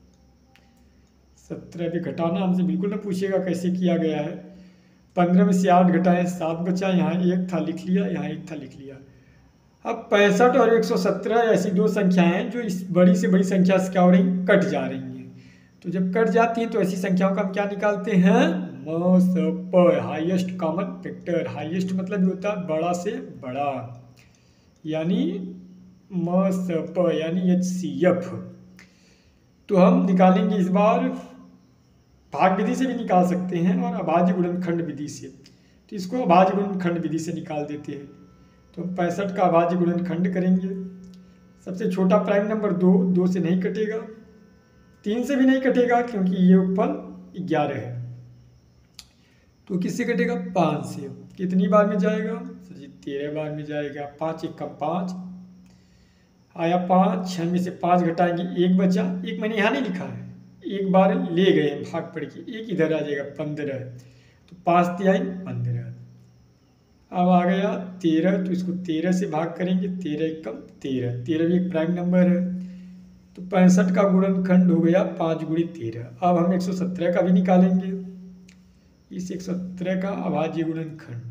सत्रह। भी घटाना हमसे बिल्कुल ना पूछिएगा कैसे किया गया है। पंद्रह में से आठ घटाएं सात बचा, यहाँ एक था लिख लिया, यहाँ एक था लिख लिया। अब पैंसठ और एक सौ सत्रह ऐसी दो संख्याएं हैं जो इस बड़ी से बड़ी संख्या से क्या हो रही, कट जा रही हैं। तो जब कट जाती हैं तो ऐसी संख्याओं का हम क्या निकालते हैं, म स प, हाईएस्ट कॉमन फैक्टर। हाईएस्ट मतलब ये होता है बड़ा से बड़ा, यानी म स प यानी एच सी एफ। तो हम निकालेंगे इस बार भाग विधि से भी निकाल सकते हैं और अभाज्य गुणनखंड विधि से। तो इसको अभाज्य गुणनखंड विधि से निकाल देते हैं। तो हम पैंसठ का अभाज्य गुणनखंड करेंगे। सबसे छोटा प्राइम नंबर दो, दो से नहीं कटेगा, तीन से भी नहीं कटेगा क्योंकि ये उपफल ग्यारह है। तो किससे कटेगा, पाँच से। कितनी बार में जाएगा, जी तेरह बार में जाएगा। पाँच एक का पाँच आया, पाँच छः में से पाँच घटाएंगे एक बचा, एक मैंने यहाँ नहीं लिखा है, एक बार ले गए भाग पड़ के, एक इधर आ जाएगा पंद्रह। तो पाँच तिहाई पंद्रह। अब आ गया तेरह, तो इसको तेरह से भाग करेंगे, तेरह एक कम तेरह, तेरह भी एक प्राइम नंबर है। तो पैंसठ का गुणनखंड हो गया पाँच गुणी तेरह। अब हम एक सौ सत्रह का भी निकालेंगे, इस एक सौ सत्रह का अभाज्य गुणनखंड।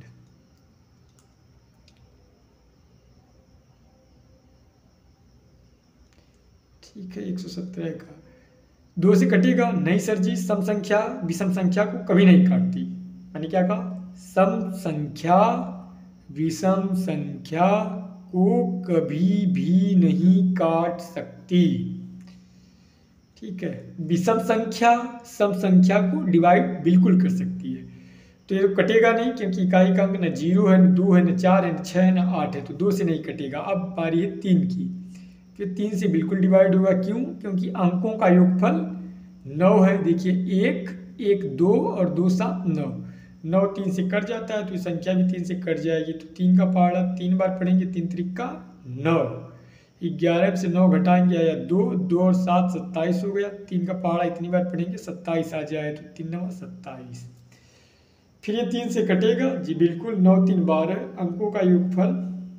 ठीक है, एक सौ सत्रह का दो से कटेगा नहीं सर जी, सम संख्या विषम संख्या को कभी नहीं काटती। मैंने क्या कहा, सम संख्या विषम संख्या को कभी भी नहीं काट सकती। ठीक है, विषम संख्या सम संख्या को डिवाइड बिल्कुल कर सकती है। तो ये कटेगा नहीं क्योंकि इकाई का अंक न जीरो है, न दो है, न चार है, न छः है, न आठ है, तो दो से नहीं कटेगा। अब बारी है तीन की, फिर तीन से बिल्कुल डिवाइड होगा। क्यों, क्योंकि अंकों का योगफल नौ है। देखिए एक एक दो और दो सात नौ, नौ तीन से कट जाता है तो ये संख्या भी तीन से कट जाएगी। तो तीन का पहाड़ा तीन बार पढ़ेंगे, तीन त्रिक का नौ, ग्यारह से नौ घटाएंगे आया दो, दो और सात सत्ताईस हो गया। तीन का पहाड़ा इतनी बार पढ़ेंगे सत्ताईस आ जाए, तो तीन नौ सत्ताईस। फिर ये तीन से कटेगा जी बिल्कुल, नौ तीन बारह, अंकों का योगफल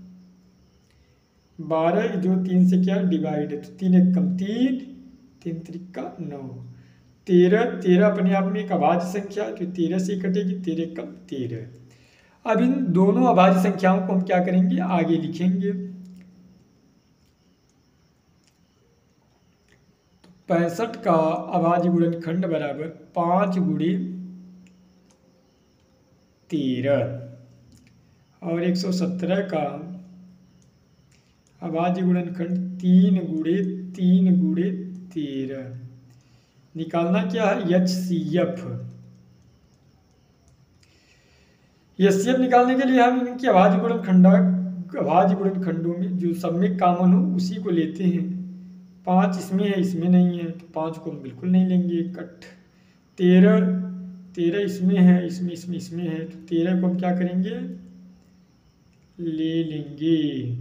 बारह जो तीन से क्या डिवाइड है, तो तीन एक कम तीन, तीन त्रिक का नौ, तेरह, तेरह अपने आप में एक अभाज्य संख्या, तो तेरह से कटेगी, तेरह कम तेरह। अब इन दोनों अभाज्य संख्याओं को हम क्या करेंगे, आगे लिखेंगे। तो पैंसठ का अभाज्य गुणनखंड बराबर पाँच गुणे तेरह और एक सौ सत्रह का अभाज्य गुणनखंड तीन गुणे तीन गुणे तेरह। निकालना क्या है, H C F. H C F निकालने के लिए हम इनकी अभाज्य गुणनखंड अभाज्य गुणनखंडों में जो सब में कॉमन हो उसी को लेते हैं। पाँच इसमें है, इसमें नहीं है, तो पाँच को हम बिल्कुल नहीं लेंगे, कट। तेरह तेरह इसमें है, इसमें इसमें इसमें है, तो तेरह को हम क्या करेंगे, ले लेंगे।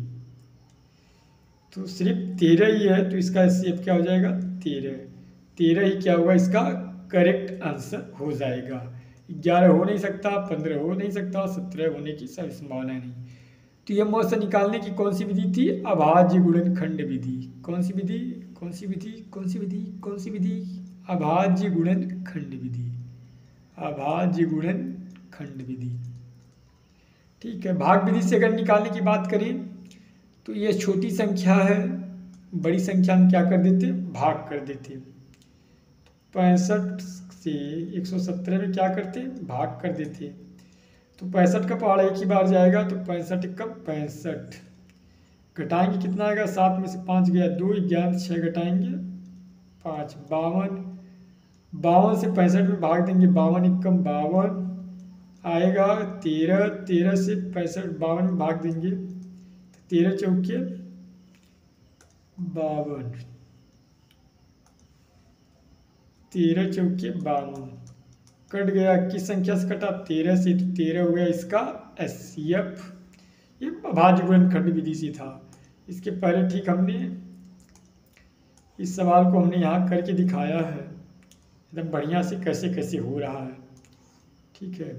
तो सिर्फ तेरह ही है, तो इसका एच सी एफ क्या हो जाएगा, तेरह। तेरह ही क्या होगा, इसका करेक्ट आंसर हो जाएगा। ग्यारह हो नहीं सकता, पंद्रह हो नहीं सकता, सत्रह होने की सब संभावना नहीं। तो ये मौत से निकालने की कौन सी विधि थी, अभाज्य गुणनखंड विधि। कौन सी विधि, कौन सी विधि, कौन सी विधि, कौन सी विधि, अभाज्य गुणनखंड विधि, अभाज्य गुणनखंड विधि। ठीक है, भाग विधि से अगर निकालने की बात करें तो ये छोटी संख्या है, बड़ी संख्या हम क्या कर देते, भाग कर देते। पैंसठ से एक सौ सत्रह में क्या करते भाग कर देते, तो पैंसठ का पहाड़ा एक ही बार जाएगा, तो पैंसठ कम पैंसठ, घटाएंगे कितना आएगा, सात में से पाँच गया दो, ग्यारह से छः घटाएंगे पाँच, बावन, बावन से पैंसठ में भाग देंगे, बावन एक कम बावन आएगा, तेरह, तेरह से पैंसठ बावन में भाग देंगे, तो तेरह चौके बावन, तेरह चौके बावन, कट गया, किस संख्या से कटा, तेरह से, तो तेरह हो गया इसका एस सी एफ। ये अभाज्य गुणनखंड विधि से था। इसके पहले ठीक हमने इस सवाल को हमने यहाँ करके दिखाया है एकदम बढ़िया से कैसे कैसे हो रहा है, ठीक है,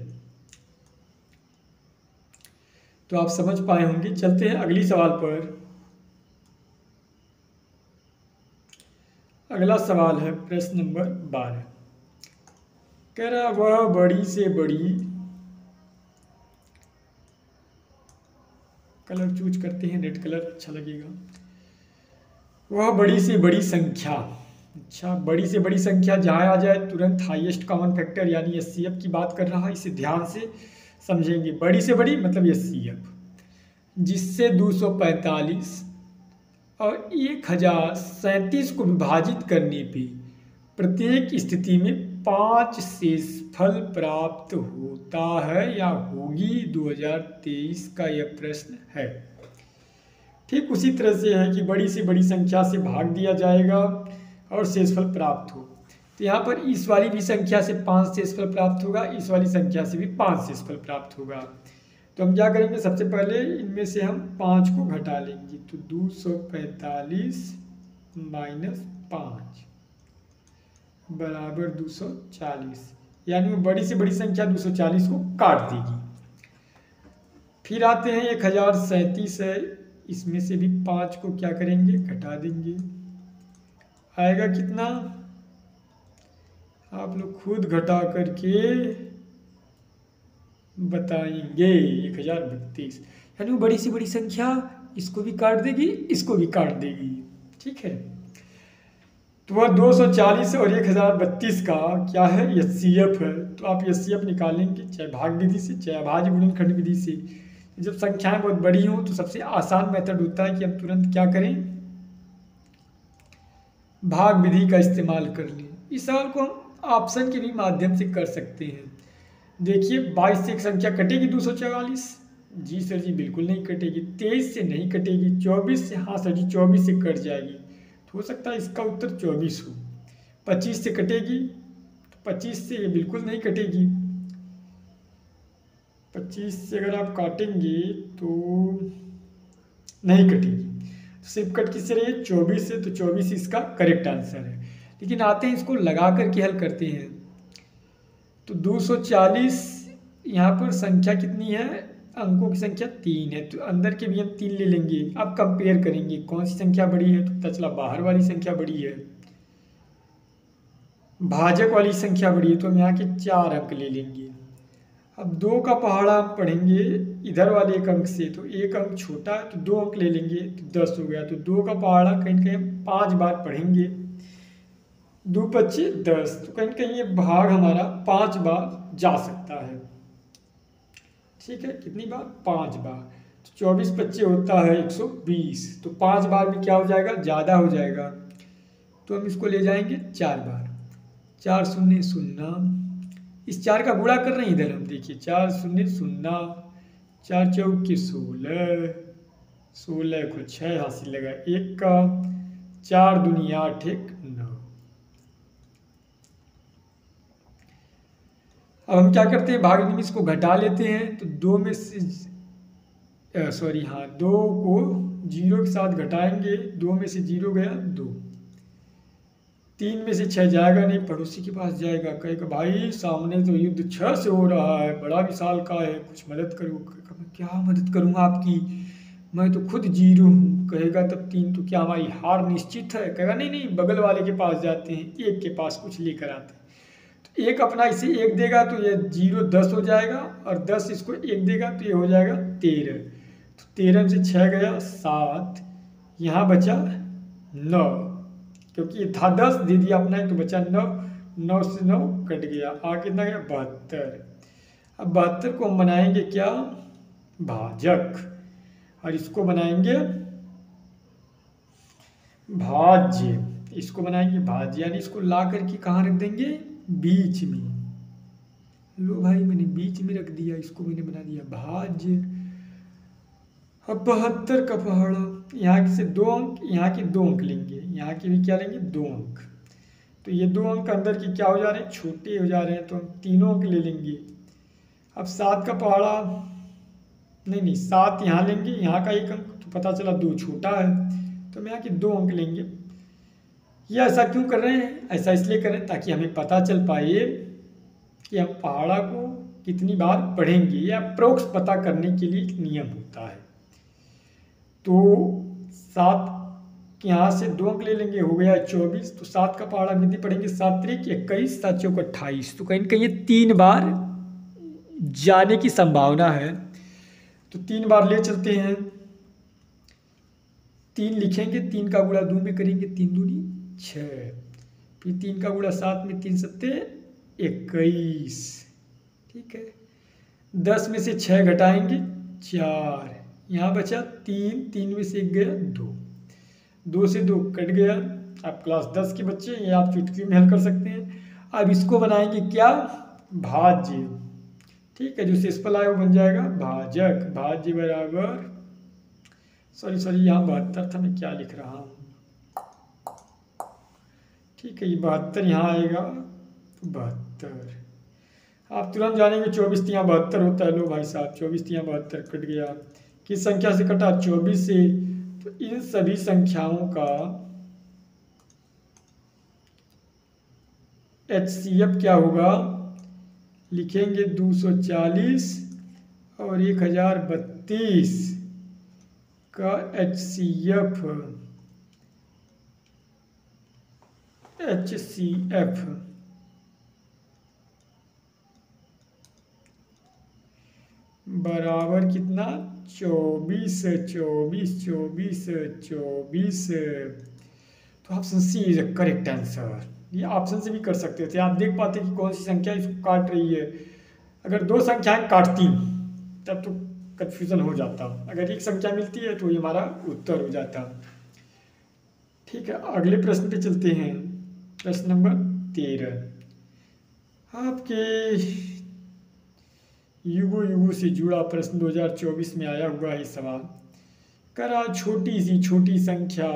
तो आप समझ पाए होंगे। चलते हैं अगली सवाल पर। अगला सवाल है प्रश्न नंबर बारह, कह रहा वह बड़ी से बड़ी, कलर चूज करते हैं, रेड कलर अच्छा लगेगा, वह बड़ी से बड़ी संख्या, अच्छा बड़ी से बड़ी संख्या जहाँ आ जाए तुरंत हाईएस्ट कॉमन फैक्टर यानी एस सी एफ की बात कर रहा है, इसे ध्यान से समझेंगे। बड़ी से बड़ी मतलब एस सी एफ, जिससे दो सौ पैंतालीस और एक हजार सैंतीस को विभाजित करने पे प्रत्येक स्थिति में पाँच शेषफल प्राप्त होता है या होगी, दो हज़ार तेईस का यह प्रश्न है। ठीक उसी तरह से है कि बड़ी से बड़ी संख्या से भाग दिया जाएगा और शेषफल प्राप्त हो, तो यहाँ पर इस वाली भी संख्या से पाँच शेषफल प्राप्त होगा, इस वाली संख्या से भी पाँच शेषफल प्राप्त होगा। तो हम क्या करेंगे, सबसे पहले इनमें से हम पाँच को घटा लेंगे, तो दो सौ पैंतालीस माइनस पाँच बराबर दो सौ चालीस, यानी वो बड़ी से बड़ी संख्या दो सौ चालीस को काट देगी। फिर आते हैं एक हजार सैंतीस है, इसमें से भी पाँच को क्या करेंगे, घटा देंगे, आएगा कितना, आप लोग खुद घटा करके बताएंगे, एक हजार बत्तीस, यानी वो बड़ी से बड़ी संख्या इसको भी काट देगी, इसको भी काट देगी, ठीक है। तो वह दो सौ चालीस और एक हजार बत्तीस का क्या है, एच सी एफ है। तो आप एच सी एफ निकालेंगे चाहे भाग विधि से चाहे अभाज्य गुणनखंड विधि से। जब संख्याएं बहुत बड़ी हों तो सबसे आसान मेथड होता है कि हम तुरंत क्या करें, भाग विधि का इस्तेमाल कर लें। इस सवाल को हम ऑप्शन के भी माध्यम से कर सकते हैं। देखिए बाईस से एक संख्या कटेगी दो सौ चवालीस, जी सर जी बिल्कुल नहीं कटेगी। तेईस से नहीं कटेगी, चौबीस से, हाँ सर जी चौबीस से कट जाएगी, तो हो सकता है इसका उत्तर चौबीस हो। पच्चीस से कटेगी, तो पच्चीस से ये बिल्कुल नहीं कटेगी, पच्चीस से अगर आप काटेंगे तो नहीं कटेगी, तो सिर्फ कट किससे रही है, चौबीस से, तो चौबीस इसका करेक्ट आंसर है। लेकिन आते हैं इसको लगा करके हल करते हैं। तो दो सौ चालीस यहाँ पर संख्या कितनी है, अंकों की संख्या तीन है, तो अंदर के भी हम तीन ले लेंगे। अब कंपेयर करेंगे कौन सी संख्या बड़ी है, तो पता चला बाहर वाली संख्या बड़ी है, भाजक वाली संख्या बड़ी है, तो हम यहाँ के चार अंक ले लेंगे। अब दो का पहाड़ा हम पढ़ेंगे इधर वाले एक अंक से, तो एक अंक छोटा है तो दो अंक ले लेंगे, तो दस हो गया। तो दो का पहाड़ा कहीं ना कहीं हम पाँच बार पढ़ेंगे, दो पच्चीस दस, तो कहीं कहीं ये भाग हमारा पांच बार जा सकता है, ठीक है। कितनी बार, पांच बार। तो चौबीस पच्चीस होता है एक सौ बीस, तो पांच बार भी क्या हो जाएगा, ज़्यादा हो जाएगा, तो हम इसको ले जाएंगे चार बार। चार शून्य शून्य, इस चार का गुणा कर रहे हैं इधर हम, देखिए चार शून्य शून्य, चार चौके सोलह, सोलह को छः हासिल लगा एक का, चार दूनी आठ एक नौ। अब हम क्या करते हैं, भाग निमिष को घटा लेते हैं, तो दो में से सॉरी हाँ दो को जीरो के साथ घटाएंगे, दो में से जीरो गया दो, तीन में से छः जाएगा नहीं, पड़ोसी के पास जाएगा, कहेगा भाई सामने तो युद्ध छः से हो रहा है, बड़ा विशाल का है, कुछ मदद करो। कहेगा मैं क्या मदद करूँगा आपकी, मैं तो खुद जीरो हूँ। कहेगा तब तीन, तो क्या हमारी हार निश्चित है। कहेगा नहीं नहीं, बगल वाले के पास जाते हैं, एक के पास कुछ लेकर आते हैं। तो एक अपना इसे एक देगा तो ये जीरो दस हो जाएगा, और दस इसको एक देगा तो ये हो जाएगा तेरह। तो तेरह से छः गया सात, यहाँ बचा नौ, क्योंकि ये था दस दे दिया अपना तो बचा नौ, नौ से नौ कट गया, आ कितना गया बहत्तर। अब बहत्तर को हम बनाएंगे क्या भाजक, और इसको बनाएंगे भाज्य, इसको बनाएंगे भाज्य, यानी इसको ला करके कहाँ रख देंगे बीच में। लो भाई मैंने बीच में रख दिया, इसको मैंने बना दिया भाज्य। अब बहत्तर का पहाड़ा, यहाँ से दो अंक, यहाँ के दो अंक लेंगे, यहाँ के भी क्या लेंगे दो अंक, तो ये दो अंक अंदर के क्या हो जा रहे हैं छोटे हो जा रहे हैं, तो हम तीनों अंक ले लेंगे। अब सात का पहाड़ा, नहीं नहीं सात यहाँ लेंगे, यहाँ का एक अंक, तो पता चला दो छोटा है, तो हम यहाँ के दो अंक लेंगे। ये ऐसा क्यों कर रहे हैं, ऐसा इसलिए कर रहे हैं ताकि हमें पता चल पाए कि हम पहाड़ा को कितनी बार पढ़ेंगे, या अप्रोक्स पता करने के लिए एक नियम होता है। तो सात यहाँ से दो अंक ले लेंगे, हो गया चौबीस, तो सात का पहाड़ा कितनी पढ़ेंगे सात त्रिक इक्कीस, सात चौक अट्ठाईस, तो कहीं ना कहीं तीन बार जाने की संभावना है, तो तीन बार ले चलते हैं। तीन लिखेंगे, तीन का गुणा दो में करेंगे, तीन दूनी छः, फिर तीन का गुणा सात में, तीन सत्ते इक्कीस, ठीक है। दस में से छः घटाएंगे चार, यहाँ बचा तीन, तीन में से एक गया दो, दो से दो कट गया। आप क्लास दस के बच्चे, ये आप चुटकी में हल कर सकते हैं। अब इसको बनाएंगे क्या भाज्य, ठीक है, जो शेषफल आए वो बन जाएगा भाजक। भाज्य बराबर, सॉरी सॉरी यहाँ बहत्तर था, मैं क्या लिख रहा हूँ, ठीक है, ये बहत्तर यहाँ आएगा, तो बहत्तर। आप तुरंत जानेंगे चौबीस तिया बहत्तर होता है। लो भाई साहब चौबीस तिया बहत्तर कट गया, किस संख्या से कटा चौबीस से, तो इन सभी संख्याओं का एच सी एफ क्या होगा, लिखेंगे दो सौ चालीस और एक हज़ार बत्तीस का H C F, H C F बराबर कितना चौबीस, चौबीस चौबीस चौबीस, तो option C is the correct answer. ये ऑप्शन से भी कर सकते थे, आप देख पाते कि कौन सी संख्या इसको काट रही है। अगर दो संख्याएं काटती तब तो कन्फ्यूजन हो जाता, अगर एक संख्या मिलती है तो ये हमारा उत्तर हो जाता। ठीक है, अगले प्रश्न पे चलते हैं। प्रश्न नंबर तेरह, आपके युगो युगो से जुड़ा प्रश्न दो हज़ार चौबीस में आया हुआ है सवाल। करा छोटी सी छोटी संख्या,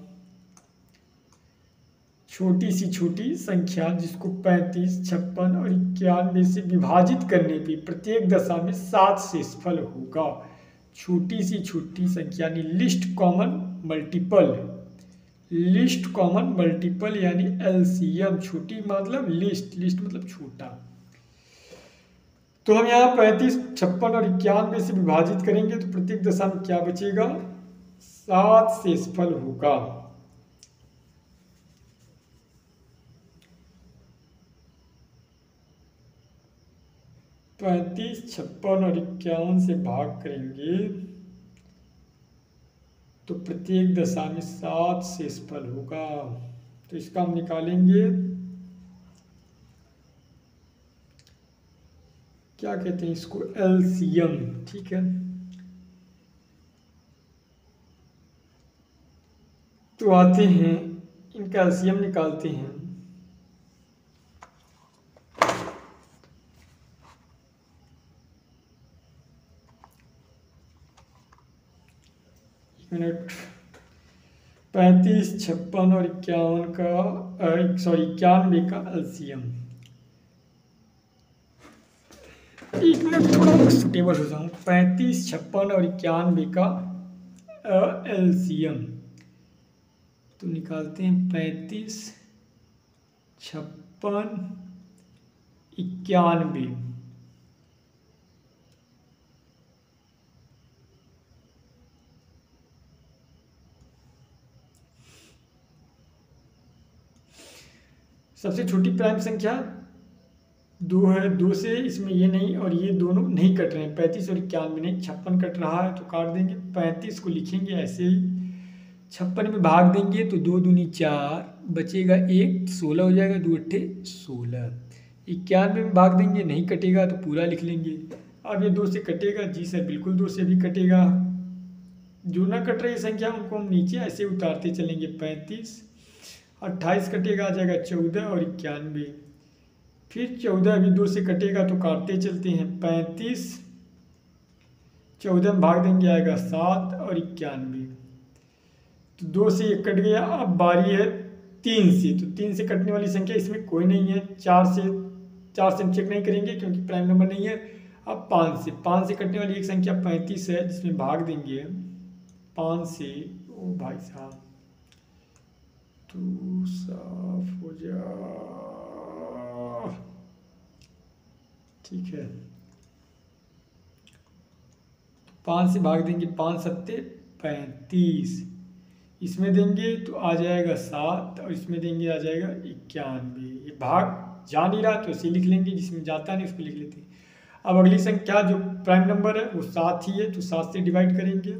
छोटी सी छोटी संख्या जिसको पैंतीस, छप्पन और इक्यानवे से विभाजित करने पे प्रत्येक दशा में सात शेषफल होगा। छोटी सी छोटी संख्या यानी list common multiple, list common multiple यानी एलसीएम। छोटी मतलब लिस्ट, लिस्ट मतलब छोटा। तो हम यहाँ पैंतीस, छप्पन और इक्यानवे से विभाजित करेंगे तो प्रत्येक दशा में क्या बचेगा, सात शेषफल होगा। पैंतीस, छप्पन और इक्यावन से भाग करेंगे तो प्रत्येक दशा में सात शेषफल होगा। तो इसका हम निकालेंगे, क्या कहते हैं इसको, एलसीएम। ठीक है, तो आते हैं इनका एलसीएम निकालते हैं। मिनट, पैंतीस, छप्पन और इक्यावन का, सॉरी इक्यानवे का एलसीएम। एक मिनट थोड़ा सुटेबल हो जाऊँ। पैंतीस, छप्पन और इक्यानवे का एलसीएम तो निकालते हैं पैंतीस, छप्पन, इक्यानवे। सबसे छोटी प्राइम संख्या दो है, दो से इसमें ये नहीं और ये दोनों नहीं कट रहे हैं, पैंतीस और इक्यानवे नहीं, छप्पन कट रहा है तो काट देंगे। पैंतीस को लिखेंगे ऐसे ही, छप्पन में भाग देंगे तो दो दूनी चार, बचेगा एक, सोलह हो जाएगा, दो अट्ठे सोलह। इक्यानवे में भाग देंगे, नहीं कटेगा तो पूरा लिख लेंगे। अब ये दो से कटेगा, जी सर बिल्कुल दो से भी कटेगा। जो ना कट रही संख्या उनको हम नीचे ऐसे उतारते चलेंगे। पैंतीस, अट्ठाईस कटेगा, आ जाएगा चौदह और इक्यानवे। फिर चौदह भी दो से कटेगा तो काटते चलते हैं। पैंतीस, चौदह में भाग देंगे, आएगा सात और इक्यानवे। तो दो से एक कट गया। अब बारी है तीन से, तो तीन से कटने वाली संख्या इसमें कोई नहीं है। चार से चार से हम चेक नहीं करेंगे क्योंकि प्राइम नंबर नहीं है। अब पाँच से पाँच से कटने वाली एक संख्या पैंतीस है, जिसमें भाग देंगे पाँच से। ओ भाई साहब तू साफ हो जा, ठीक है। पाँच से भाग देंगे, पाँच सत्ते पैंतीस, इसमें देंगे तो आ जाएगा सात और इसमें देंगे आ जाएगा इक्यानवे। ये भाग जा नहीं रहा तो इसे लिख लेंगे, जिसमें जाता नहीं उसको लिख लेते हैं। अब अगली संख्या जो प्राइम नंबर है वो सात ही है, तो सात से डिवाइड करेंगे।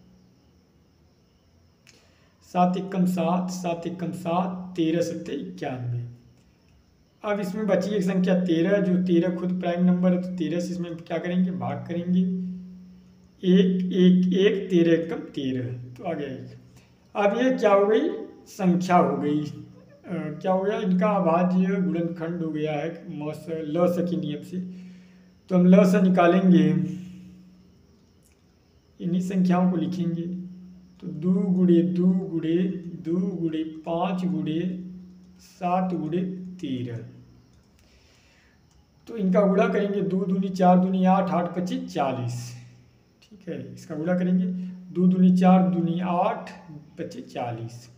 सात एकम सात, सात एकम सात, तेरह सत्ते इक्यानवे। अब इसमें बची एक संख्या तेरह, जो तेरह खुद प्राइम नंबर है, तो तेरह से इसमें क्या करेंगे, भाग करेंगे। एक एक एक, तेरह एकम तेरह, तो आ गया एक। अब ये क्या हो गई, संख्या हो गई। आ, क्या हो गया, इनका अभाज्य गुणनखंड हो गया है मौस ल स के नियम से। तो हम ल स निकालेंगे, इन्हीं संख्याओं को लिखेंगे। तो दो गुड़े दो गुड़े दो गुड़े पाँच गुड़े सात गुड़े तेरह, तो इनका गुणा करेंगे। दो दूनी चार दूनी आठ, आठ पच्चीस चालीस, ठीक है। इसका गुणा करेंगे, दो दूनी चार दूनी आठ, पच्चीस चालीस,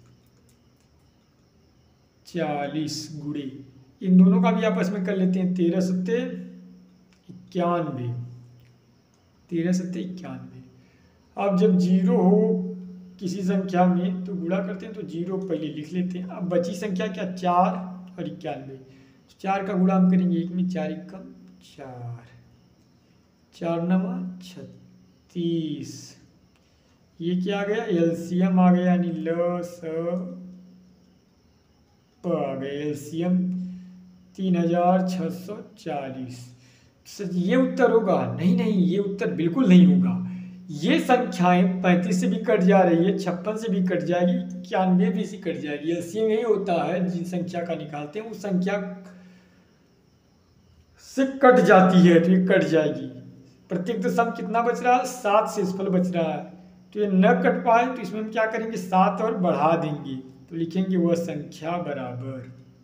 चालीस गुड़े। इन दोनों का भी आपस में कर लेते हैं। तेरह सत्ते इक्यानवे, तेरह सत्ते इक्यानवे। अब जब जीरो हो किसी संख्या में तो गुणा करते हैं, तो जीरो पहले लिख लेते हैं। अब बची संख्या क्या, चार और इक्यानवे। चार का गुणा हम करेंगे, एक में चार इक्कम चार, चार नवा छत्तीस। ये क्या आ गया, एलसीएम आ गया, यानी ल स प आ गया एलसीएम तीन हजार छः सौ चालीस। सर ये उत्तर होगा? नहीं नहीं, ये उत्तर बिल्कुल नहीं होगा। ये संख्याएं पैंतीस से भी कट जा रही है, छप्पन से भी कट जाएगी, इक्यानवे भी से कट जाएगी। एलसीएम यही होता है, जिन संख्या का निकालते हैं उस संख्या से कट जाती है, तो ये कट जाएगी। प्रत्येक दशम कितना बच रहा है, सात शेषफल बच रहा है, तो ये न कट पाए तो इसमें हम क्या करेंगे, सात और बढ़ा देंगे। तो लिखेंगे वह संख्या बराबर,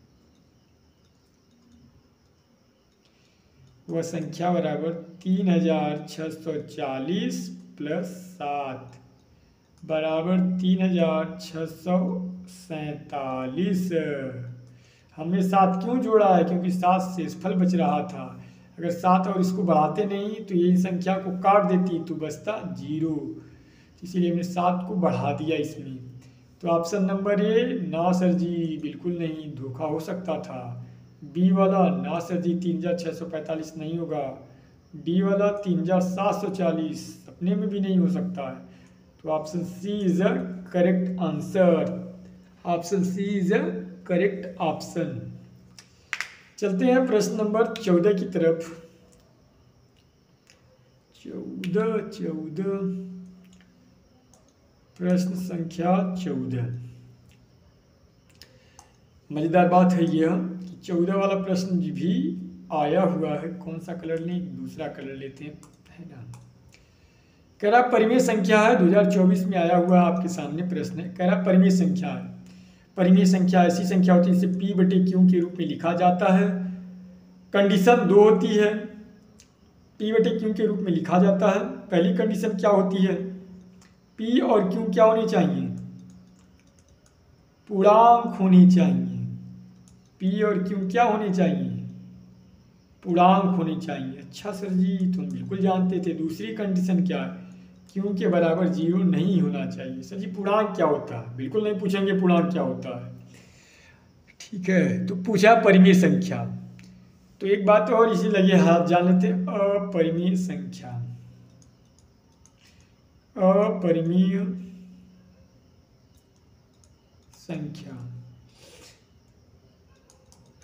वह संख्या बराबर तीन हजार छः सौ चालीस प्लस सात बराबर तीन हजार छः सौ सैंतालीस। हमने सात क्यों जोड़ा है, क्योंकि सात शेषफल बच रहा था। अगर सात और इसको बढ़ाते नहीं तो ये संख्या को काट देती तो बचता जीरो, इसीलिए हमने सात को बढ़ा दिया इसमें। तो ऑप्शन नंबर ए, ना सर जी बिल्कुल नहीं, धोखा हो सकता था। बी वाला, ना सर जी तीन हजार छः सौ पैंतालीस नहीं होगा। डी वाला तीन हजार सात सौ चालीस अपने में भी नहीं हो सकता है। तो option C is a correct answer, option C is a correct option. चलते हैं प्रश्न नंबर चौदह की तरफ। चौदह चौदह प्रश्न संख्या चौदह। मजेदार बात है यह कि चौदह वाला प्रश्न भी आया हुआ है। कौन सा कलर लें, दूसरा कलर लेते हैं, है ना। कह रहा परिमेय संख्या है, दो हज़ार चौबीस में आया हुआ आपके सामने प्रश्न है। कह रहा परिमेय संख्या है। परिमेय संख्या ऐसी संख्या होती है जिसे पी बटे क्यू के रूप में लिखा जाता है। कंडीशन दो होती है, पी बटे क्यू के रूप में लिखा जाता है। पहली कंडीशन क्या होती है, पी और क्यू क्या होनी चाहिए, पूर्णांक होनी चाहिए। पी और क्यू क्या होनी चाहिए, पूर्णांक होनी चाहिए। अच्छा सर जी तुम बिल्कुल जानते थे। दूसरी कंडीशन क्या है, क्यू के बराबर जीरो नहीं होना चाहिए। सर जी पूर्णांक क्या होता है, बिल्कुल नहीं पूछेंगे पूर्णांक क्या होता है, ठीक है। तो पूछा परिमेय संख्या, तो एक बात और इसी लगे हाथ जान लेते, अपरिमेय संख्या। अपरिमेय संख्या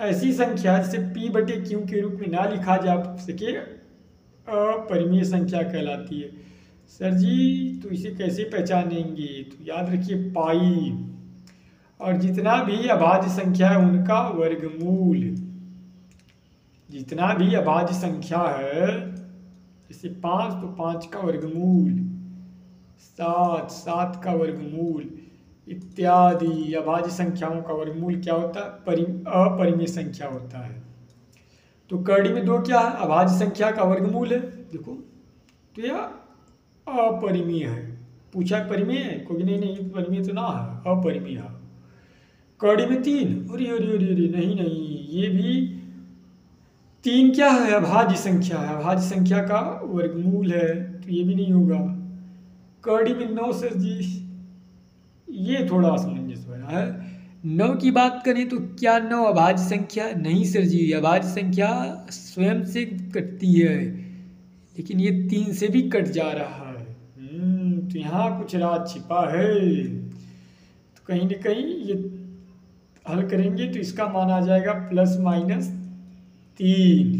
ऐसी संख्या जिसे पी बटे क्यू के रूप में ना लिखा जा सके अपरिमेय संख्या कहलाती है। सर जी तो इसे कैसे पहचानेंगे? तो याद रखिए पाई, और जितना भी अभाज्य संख्या है उनका वर्गमूल, जितना भी अभाज्य संख्या है जैसे पाँच तो पाँच का वर्गमूल, सात सात का वर्गमूल इत्यादि अभाज्य संख्याओं का वर्गमूल क्या होता है? परि अपरिमेय संख्या होता है। तो कड़ी में दो क्या है? अभाज्य संख्या का वर्गमूल है। देखो तो यह अपरिमेय है। पूछा परिमेय है, कोई नहीं नहीं परिमेय तो ना है, अपरिमेय है। कड़ी में तीन, अरे अरे अरे अरे नहीं नहीं, ये भी तीन क्या है? अभाज्य संख्या है, अभाज्य संख्या का वर्गमूल है, तो ये भी नहीं होगा। कड़ी में नौ सर जी, ये थोड़ा असमंजस बना है। नौ की बात करें तो क्या नौ अभाज्य संख्या? नहीं सर जी, अभाज्य संख्या स्वयं से कटती है, लेकिन ये तीन से भी कट जा रहा है। तो यहाँ कुछ राज छिपा है। तो कहीं ना कहीं ये हल करेंगे तो इसका मान आ जाएगा प्लस माइनस तीन,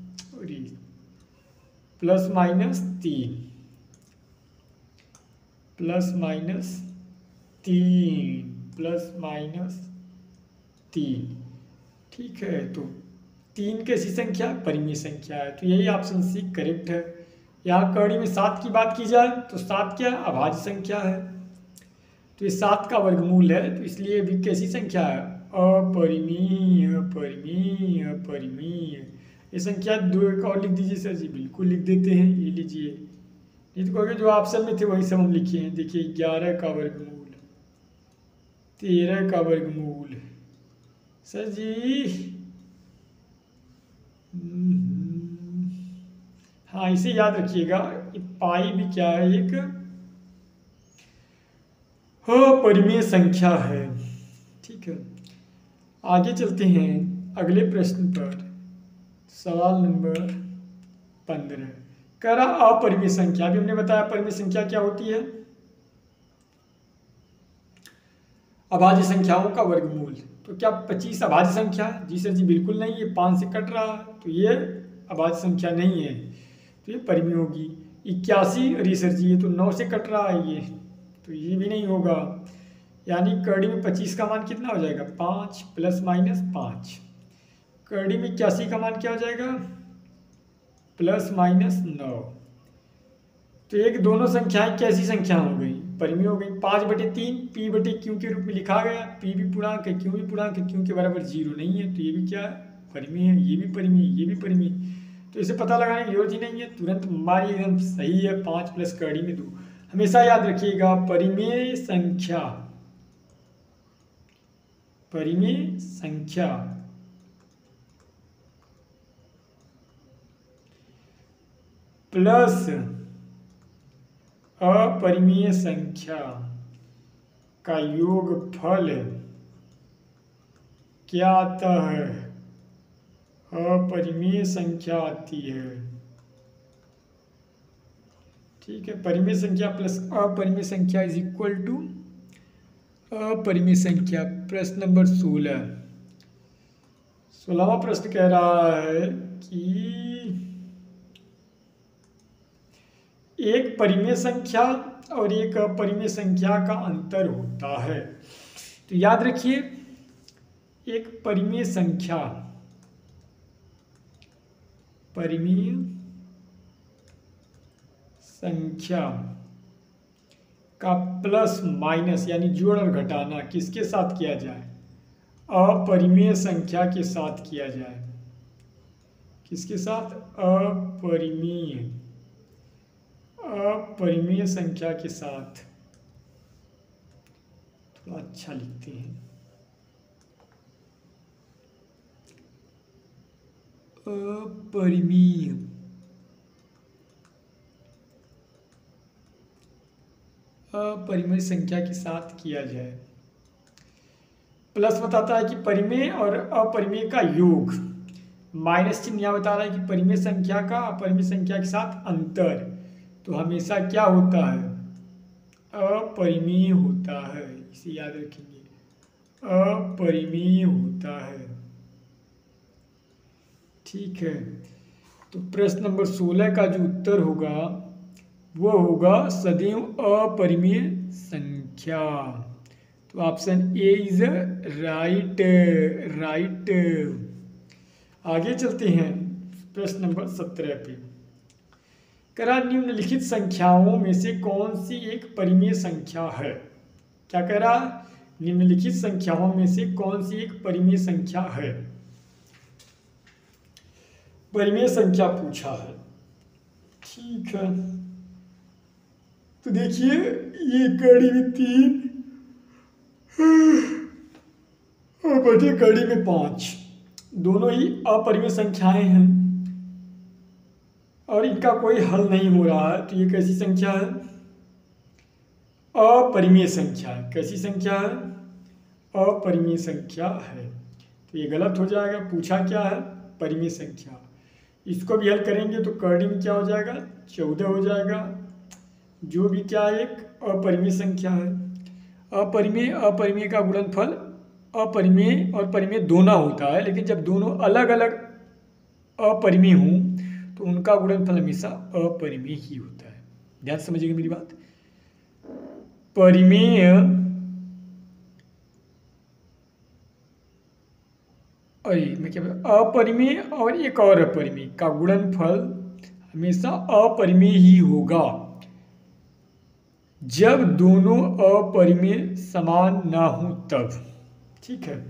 प्लस माइनस तीन, प्लस माइनस तीन, प्लस माइनस तीन। ठीक है, तो तीन कैसी संख्या? परिमेय संख्या है, तो यही ऑप्शन सी करेक्ट है। यहाँ कड़ी में सात की बात की जाए तो सात क्या? अभाज्य संख्या है, तो ये सात का वर्गमूल है, तो इसलिए भी कैसी संख्या है? अपरिमेय, अपरिमेय, अपरिमेय। ये संख्या दो एक और लिख दीजिए सर जी। बिल्कुल लिख देते हैं, ये लीजिए। नहीं तो कहोगे जो ऑप्शन में थे वही सब हम लिखे हैं। देखिए ग्यारह का वर्गमूल, तेरह का वर्गमूल। सर जी हाँ, इसे याद रखिएगा, पाई भी क्या है? एक अपरिमेय संख्या है। ठीक है, आगे चलते हैं अगले प्रश्न पर। सवाल नंबर पंद्रह कह रहा अपरिमेय संख्या। अभी हमने बताया परिमेय संख्या क्या होती है? अभाज्य संख्याओं का वर्गमूल। तो क्या पच्चीस अभाज्य संख्या है? जी सर जी बिल्कुल नहीं, ये पाँच से कट रहा है, तो ये अभाज्य संख्या नहीं है, तो ये परिमेय होगी। इक्यासी, अरे सर जी ये तो नौ से कट रहा है, ये तो ये भी नहीं होगा। यानी कड़ी में पच्चीस का मान कितना हो जाएगा? पाँच प्लस माइनस पाँच। कड़ी में इक्यासी का मान क्या हो जाएगा? प्लस माइनस नौ। तो एक दोनों संख्याएं कैसी संख्या हो गई? परिमेय हो गई। पाँच बटे तीन पी बटे क्यू के रूप में लिखा गया। पी भी पूर्णांक है, क्यू भी पूर्णांक है, क्यू के बराबर जीरो नहीं है, तो ये भी क्या है? परिमेय है। ये भी परिमेय, ये भी परिमेय। तो इसे पता लगाने की जरूरत ही नहीं है, तुरंत हमारी एकदम सही है। पाँच प्लस कड़ी में दो। हमेशा याद रखिएगा परिमेय संख्या, परिमेय संख्या प्लस अपरिमेय संख्या का योगफल क्या आता है? अपरिमेय संख्या आती है। ठीक है, परिमेय संख्या प्लस अपरिमेय संख्या इज इक्वल टू अपरिमेय संख्या। प्रश्न नंबर सोलह सोलहवां प्रश्न कह रहा है कि एक परिमेय संख्या और एक अपरिमेय संख्या का अंतर होता है। तो याद रखिए, एक परिमेय संख्या, परिमेय संख्या का प्लस माइनस यानी जोड़ और घटाना किसके साथ किया जाए? अपरिमेय संख्या के साथ किया जाए। किसके साथ? अपरिमेय, अपरिमेय संख्या के साथ। थोड़ा अच्छा लिखते हैं, अपरिमेय, अपरिमेय संख्या के साथ किया जाए। प्लस बताता है कि परिमेय और अपरिमेय का योग, माइनस चिन्ह यहाँ बता रहा है कि परिमेय संख्या का अपरिमेय संख्या के साथ अंतर। तो हमेशा क्या होता है? अपरिमेय होता है। इसे याद रखेंगे, अपरिमेय होता है। ठीक है, तो प्रश्न नंबर सोलह का जो उत्तर होगा वो होगा सदैव अपरिमेय संख्या। तो option A is right right. आगे चलते हैं प्रश्न नंबर सत्रह पे। करा निम्नलिखित संख्याओं में से कौन सी एक परिमेय संख्या है? क्या कह रहा? निम्नलिखित संख्याओं में से कौन सी एक परिमेय संख्या है? परिमेय संख्या पूछा है। ठीक है, तो देखिए ये कड़ी में तीन और बटे कड़ी में पाँच, दोनों ही अपरिमेय संख्याएं हैं और इनका कोई हल नहीं हो रहा है। तो ये कैसी संख्या है? अपरिमेय संख्या है। कैसी संख्या है? अपरिमेय संख्या है। तो ये गलत हो जाएगा। पूछा क्या है? परिमेय संख्या। इसको भी हल करेंगे तो कड़ी में क्या हो जाएगा? चौदह हो जाएगा, जो भी क्या एक अपरिमेय संख्या है। अपरिमेय अपरिमेय का गुणनफल अपरिमेय और परिमेय दोनों होता है, लेकिन जब दोनों अलग अलग अपरिमेय हों तो उनका गुणनफल हमेशा अपरिमेय ही होता है। ध्यान से समझिएगा मेरी बात। परिमेय अरे मैं क्या अपरिमेय और एक और अपरिमेय का गुणनफल हमेशा अपरिमेय ही होगा जब दोनों अपरिमेय समान ना हो तब। ठीक है,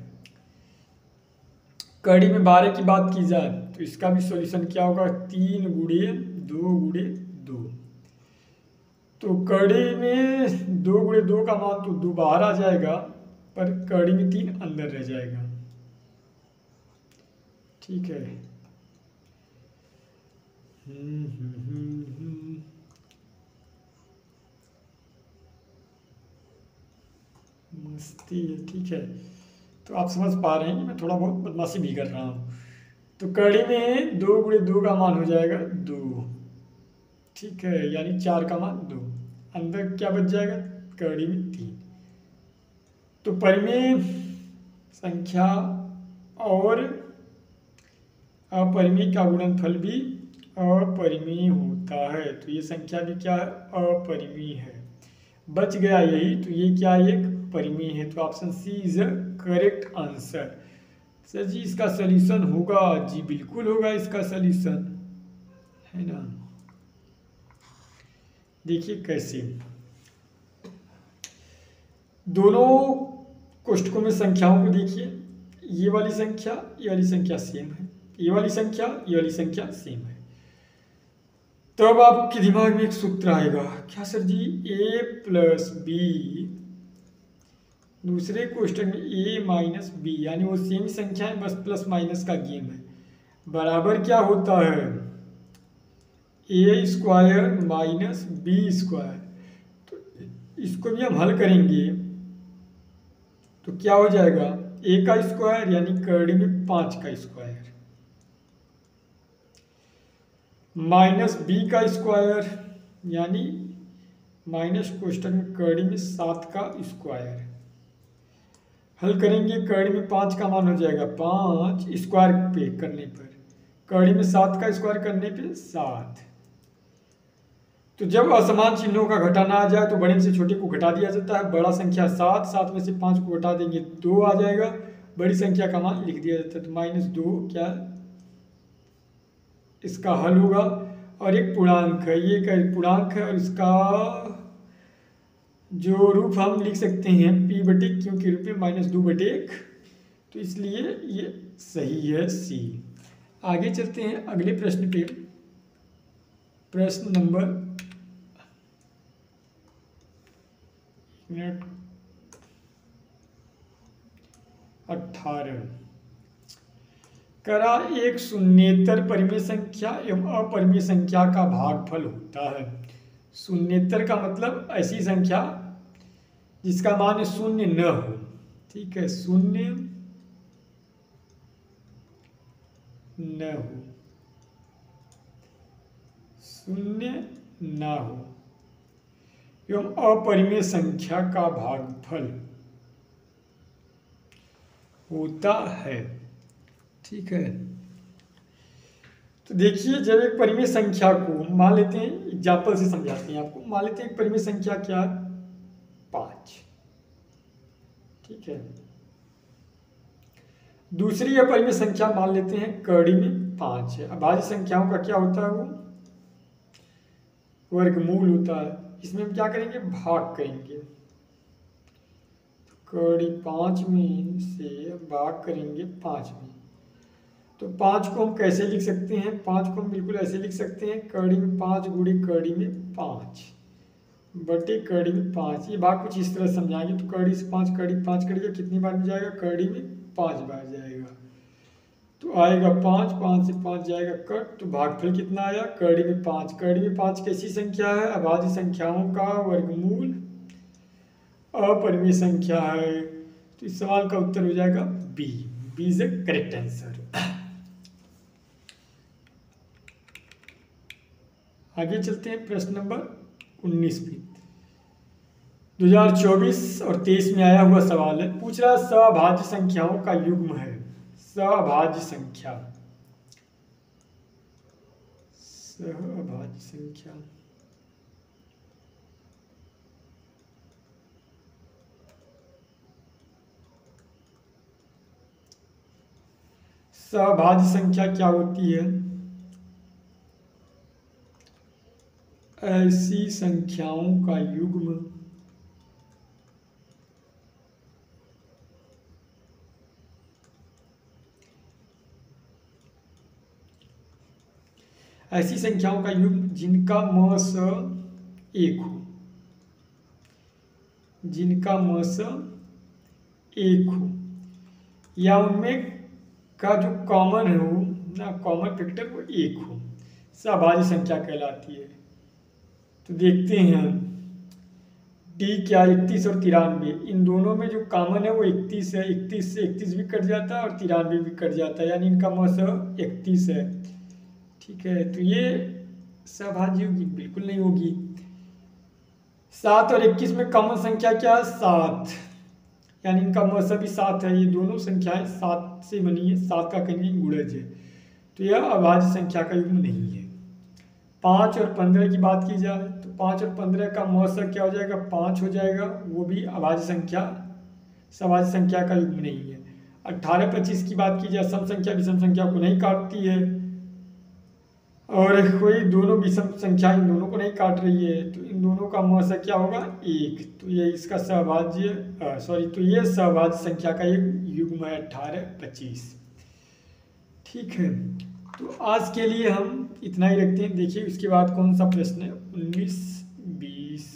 कड़ी में बारह की बात की जाए तो इसका भी सॉल्यूशन क्या होगा? तीन गुणे दो गुणे दो। तो कड़ी में दो गुणे दो का मान तो दो बाहर आ जाएगा, पर कड़ी में तीन अंदर रह जाएगा। ठीक है, हम्म हम्म हम्म हम्म मस्ती है। ठीक है, तो आप समझ पा रहे हैं कि मैं थोड़ा बहुत बदमाशी भी कर रहा हूँ। तो कड़ी में दो गुणे दो का मान हो जाएगा दो। ठीक है, यानी चार का मान दो। अंदर क्या बच जाएगा? कड़ी में तीन। तो परिमेय संख्या और अपरिमेय का गुणनफल भी अपरिमेय होता है। तो ये संख्या भी क्या है? अपरिमेय है। बच गया यही, तो ये क्या एक परिमेय है। तो option C is a correct answer. Sir ji इसका सलूशन होगा? जी बिल्कुल होगा इसका सलूशन, है ना। देखिए कैसे दोनों कोष्ठकों में संख्याओं को देखिए। ये वाली संख्या ये वाली संख्या सेम है, ये वाली संख्या ये वाली संख्या सेम है। तो अब आपके दिमाग में एक सूत्र आएगा, क्या sir ji? A plus B, दूसरे क्वेश्चन में ए माइनस बी, यानी वो सेम संख्या है, बस प्लस माइनस का गेम है। बराबर क्या होता है? A square minus B square. तो इसको भी हम हल करेंगे तो क्या हो जाएगा? ए का स्क्वायर यानी कड़ी में पाँच का स्क्वायर, माइनस बी का स्क्वायर यानी माइनस कोष्टक में कड़ी में सात का स्क्वायर। हल करेंगे, कड़ी में पाँच का मान हो जाएगा पाँच, स्क्वायर पे करने पर कड़ी में सात का स्क्वायर करने पे सात। तो जब असमान चिन्हों का घटाना आ जाए तो बड़े से छोटे को घटा दिया जाता है। बड़ा संख्या सात, सात में से पाँच को घटा देंगे दो आ जाएगा, बड़ी संख्या का मान लिख दिया जाता है। तो माइनस दो क्या इसका हल होगा। और एक पूर्णांक है, ये क्या पूर्णांक है और इसका जो रूप हम लिख सकते हैं पी बटे क्यू के रूप में माइनस दो बटे एक, तो इसलिए ये सही है सी। आगे चलते हैं अगले प्रश्न पे। प्रश्न नंबर मिनट अठारह। करा एक शून्येतर परिमेय संख्या एवं अपरिमेय संख्या का भागफल होता है। शून्येतर का मतलब ऐसी संख्या जिसका मान शून्य न हो। ठीक है, शून्य न हो, शून्य न हो एवं अपरिमेय संख्या का भागफल होता है। ठीक है, तो देखिए, जब एक परिमेय संख्या को मान लेते हैं, एग्जाम्पल से समझाते हैं आपको। मान लेते हैं एक परिमेय संख्या क्या है, पाँच, ठीक है। दूसरी अपरिमेय संख्या मान लेते हैं कड़ी में पाँच है। अभाज्य संख्याओं का क्या होता है, वो वर्गमूल होता है। इसमें हम क्या करेंगे, भाग करेंगे। कड़ी पाँच में से भाग करेंगे पाँच में, तो पाँच को हम कैसे लिख सकते हैं, पाँच को हम बिल्कुल ऐसे लिख सकते हैं, कड़ी में पाँच गुड़ी कड़ी में पाँच बटे कड़ी में पाँच। ये भाग कुछ इस तरह समझाएंगे। तो कड़ी से पाँच, कड़ी पाँच कड़ी का कितनी बार में जाएगा, कड़ी में पाँच बार जाएगा, तो आएगा पाँच, पाँच से पाँच जाएगा कट, तो भागफल कितना आया, कड़ी में पाँच। कड़ी में पाँच कैसी संख्या है, अभाज्य संख्याओं का वर्गमूल अपरिमेय संख्या है। तो इस सवाल का उत्तर हो जाएगा B. B is the correct answer. आगे चलते हैं, प्रश्न नंबर उन्नीस पे। दो हज़ार चौबीस और तेईस में आया हुआ सवाल है। पूछ रहा है सभाज्य संख्याओं का युग्म है। सभाज्य संख्या, सभाज्य संख्या सभाज्य संख्या क्या होती है, ऐसी संख्याओं का युग्म ऐसी संख्याओं का युग्म जिनका म स एक हो, जिनका म स एक हो, या उनमें का जो कॉमन हो ना, कॉमन फैक्टर वो एक हो, सभाज्य संख्या कहलाती है। तो देखते हैं हम, डी क्या, इकतीस और तिरानवे, इन दोनों में जो कॉमन है वो इकतीस है। इकतीस से इकतीस भी कट जाता है और तिरानवे भी कट जाता है, यानी इनका म स इकतीस है, ठीक है। तो ये सभाज्य होगी, बिल्कुल नहीं होगी। सात और इक्कीस में कॉमन संख्या क्या है, सात, यानी इनका म स भी सात है। ये दोनों संख्याएं सात से बनी है, सात का कहीं गुणज है, तो यह अभाज्य संख्या का युग्म नहीं है। पाँच और पंद्रह की बात की जाए तो पाँच और पंद्रह का म स क्या हो जाएगा, पाँच हो जाएगा, वो भी अभाज्य संख्या, सभाज्य संख्या का युग्म नहीं है। अट्ठारह पच्चीस की बात की जाए, सम संख्या विषम संख्या को नहीं काटती है, और कोई दोनों विषम संख्या इन दोनों को नहीं काट रही है, तो इन दोनों का म स क्या होगा, एक, तो ये इसका सहभाज्य सॉरी तो ये सहभाज्य संख्या का एक युग्म है अट्ठारह पच्चीस, ठीक है। तो आज के लिए हम इतना ही रखते हैं। देखिए उसके बाद कौन सा प्रश्न है, उन्नीस बीस।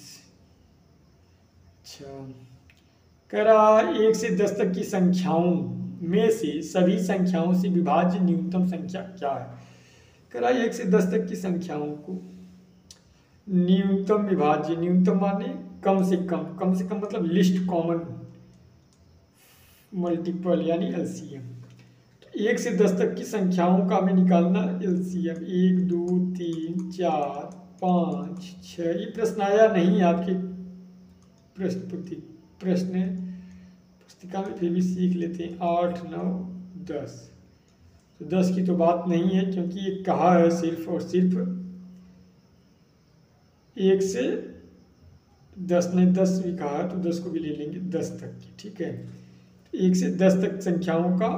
अच्छा, करा एक से दस तक की संख्याओं में से सभी संख्याओं से विभाज्य न्यूनतम संख्या क्या है। करा एक से दस तक की संख्याओं को न्यूनतम विभाज्य, न्यूनतम माने कम से कम, कम से कम मतलब लिस्ट कॉमन मल्टीपल यानी एलसीएम। तो एक से दस तक की संख्याओं का हमें निकालना एलसीएम, एक दो तीन चार पाँच छः। ये प्रश्न आया नहीं आपके प्रश्न प्रश्न पुस्तिका में, फिर भी सीख लेते हैं। आठ नौ दस, तो दस की तो बात नहीं है क्योंकि ये कहा है सिर्फ और सिर्फ एक से दस ने दस भी कहा है, तो दस को भी ले लेंगे दस तक की, ठीक है। एक से दस तक संख्याओं का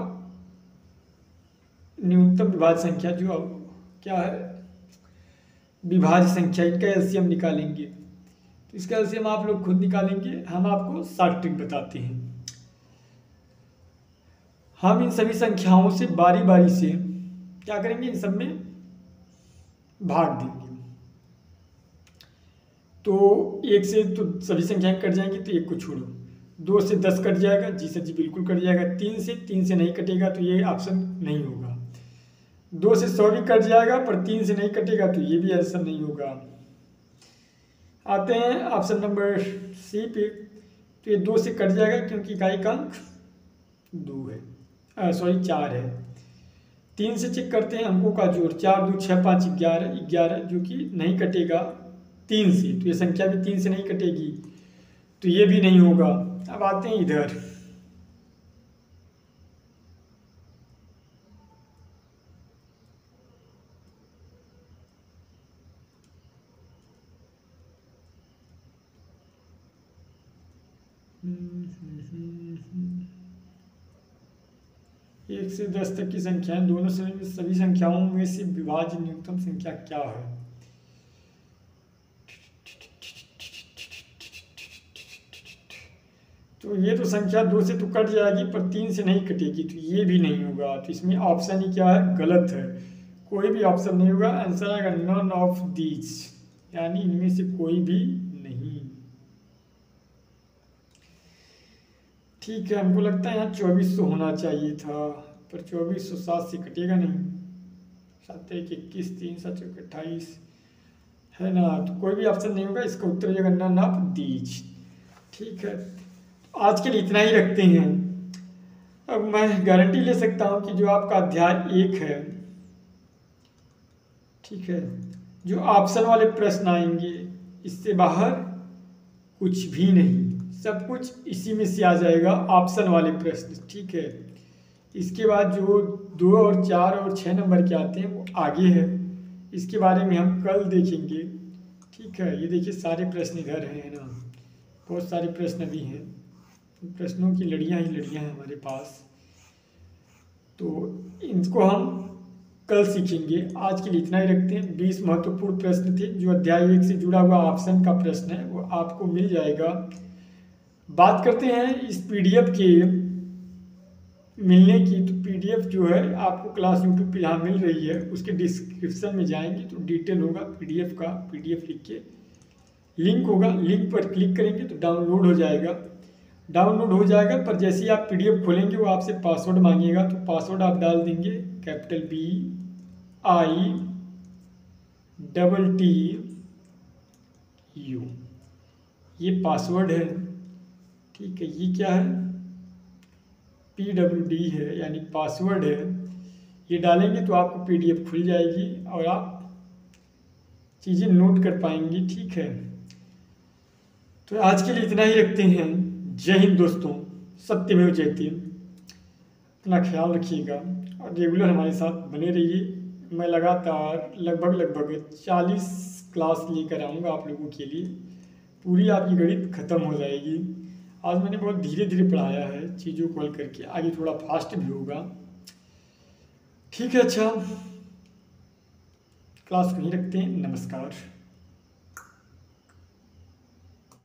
न्यूनतम विभाज्य संख्या जो अब क्या है, विभाज्य संख्या, इनका एलसीएम निकालेंगे। तो इसका एलसीएम आप लोग खुद निकालेंगे, हम आपको शॉर्ट ट्रिक बताते हैं। हम इन सभी संख्याओं से बारी बारी से क्या करेंगे, इन सब में भाग देंगे। तो एक से तो सभी संख्याएं कट जाएंगी, तो एक को छोड़ो। दो से दस कट जाएगा, जी सर जी बिल्कुल कट जाएगा। तीन से तीन से नहीं कटेगा, तो ये ऑप्शन नहीं होगा। दो से सौ भी कट जाएगा, पर तीन से नहीं कटेगा, तो ये भी ऑप्शन नहीं होगा। आते हैं ऑप्शन नंबर सी पे, तो ये दो से कट जाएगा क्योंकि इकाई का अंक दो है, सॉरी चार है। तीन से चेक करते हैं अंकों का जोड़, चार दो छः पाँच ग्यारह, ग्यारह जो कि नहीं कटेगा तीन से, तो ये संख्या भी तीन से नहीं कटेगी, तो ये भी नहीं होगा। अब आते हैं इधर, एक से दस तक की संख्याएं दोनों सभी सभी संख्याओं में से विभाज्य न्यूनतम संख्या क्या है? तो ये तो संख्या दो से तो कट जाएगी पर तीन से नहीं कटेगी, तो ये भी नहीं होगा। तो इसमें ऑप्शन ही क्या है? गलत है, कोई भी ऑप्शन नहीं होगा। आंसर आएगा नन ऑफ दीज, यानी इनमें से कोई भी नहीं। ठीक है, हमको लगता है यहाँ चौबीस सौ होना चाहिए था, पर चौबीस सौ सात से कटेगा नहीं। सात एक इक्कीस, तीन सात चौक अट्ठाईस है ना, तो कोई भी ऑप्शन नहीं होगा। इसका उत्तर हो जाएगा नन ऑफ दीज। ठीक है, आज के लिए इतना ही रखते हैं। अब मैं गारंटी ले सकता हूँ कि जो आपका अध्याय एक है, ठीक है, जो ऑप्शन वाले प्रश्न आएंगे इससे बाहर कुछ भी नहीं, सब कुछ इसी में से आ जाएगा, ऑप्शन वाले प्रश्न। ठीक है, इसके बाद जो दो और चार और छः नंबर के आते हैं वो आगे है, इसके बारे में हम कल देखेंगे। ठीक है, ये देखिए सारे प्रश्न इधर हैं ना, बहुत सारे प्रश्न भी हैं, प्रश्नों की लड़ियाँ ही लड़ियाँ हैं हमारे पास, तो इनको हम कल सीखेंगे। आज के लिए इतना ही रखते हैं। बीस महत्वपूर्ण प्रश्न थे, जो अध्याय एक से जुड़ा हुआ ऑप्शन का प्रश्न है वो आपको मिल जाएगा। बात करते हैं इस पीडीएफ के मिलने की, तो पीडीएफ जो है आपको क्लास यूट्यूब पे जहाँ मिल रही है उसके डिस्क्रिप्शन में जाएंगे तो डिटेल होगा पीडीएफ का, पीडीएफ लिख के लिंक होगा, लिंक पर क्लिक करेंगे तो डाउनलोड हो जाएगा। डाउनलोड हो जाएगा, पर जैसे ही आप पीडीएफ खोलेंगे वो आपसे पासवर्ड मांगेगा, तो पासवर्ड आप डाल देंगे capital B I double T U, ये पासवर्ड है। ठीक है, ये क्या है? पी डब्ल्यू डी है, यानी पासवर्ड है। ये डालेंगे तो आपको पीडीएफ खुल जाएगी और आप चीज़ें नोट कर पाएंगे। ठीक है, तो आज के लिए इतना ही रखते हैं। जय हिंद दोस्तों, सत्यमेव जयते। अपना ख्याल रखिएगा और रेगुलर हमारे साथ बने रहिए। मैं लगातार लगभग लगभग चालीस क्लास लेकर आऊँगा आप लोगों के लिए, पूरी आपकी गणित खत्म हो जाएगी। आज मैंने बहुत धीरे धीरे पढ़ाया है चीज़ों को हल करके, आगे थोड़ा फास्ट भी होगा। ठीक है, अच्छा क्लास को ही रखते हैं। नमस्कार।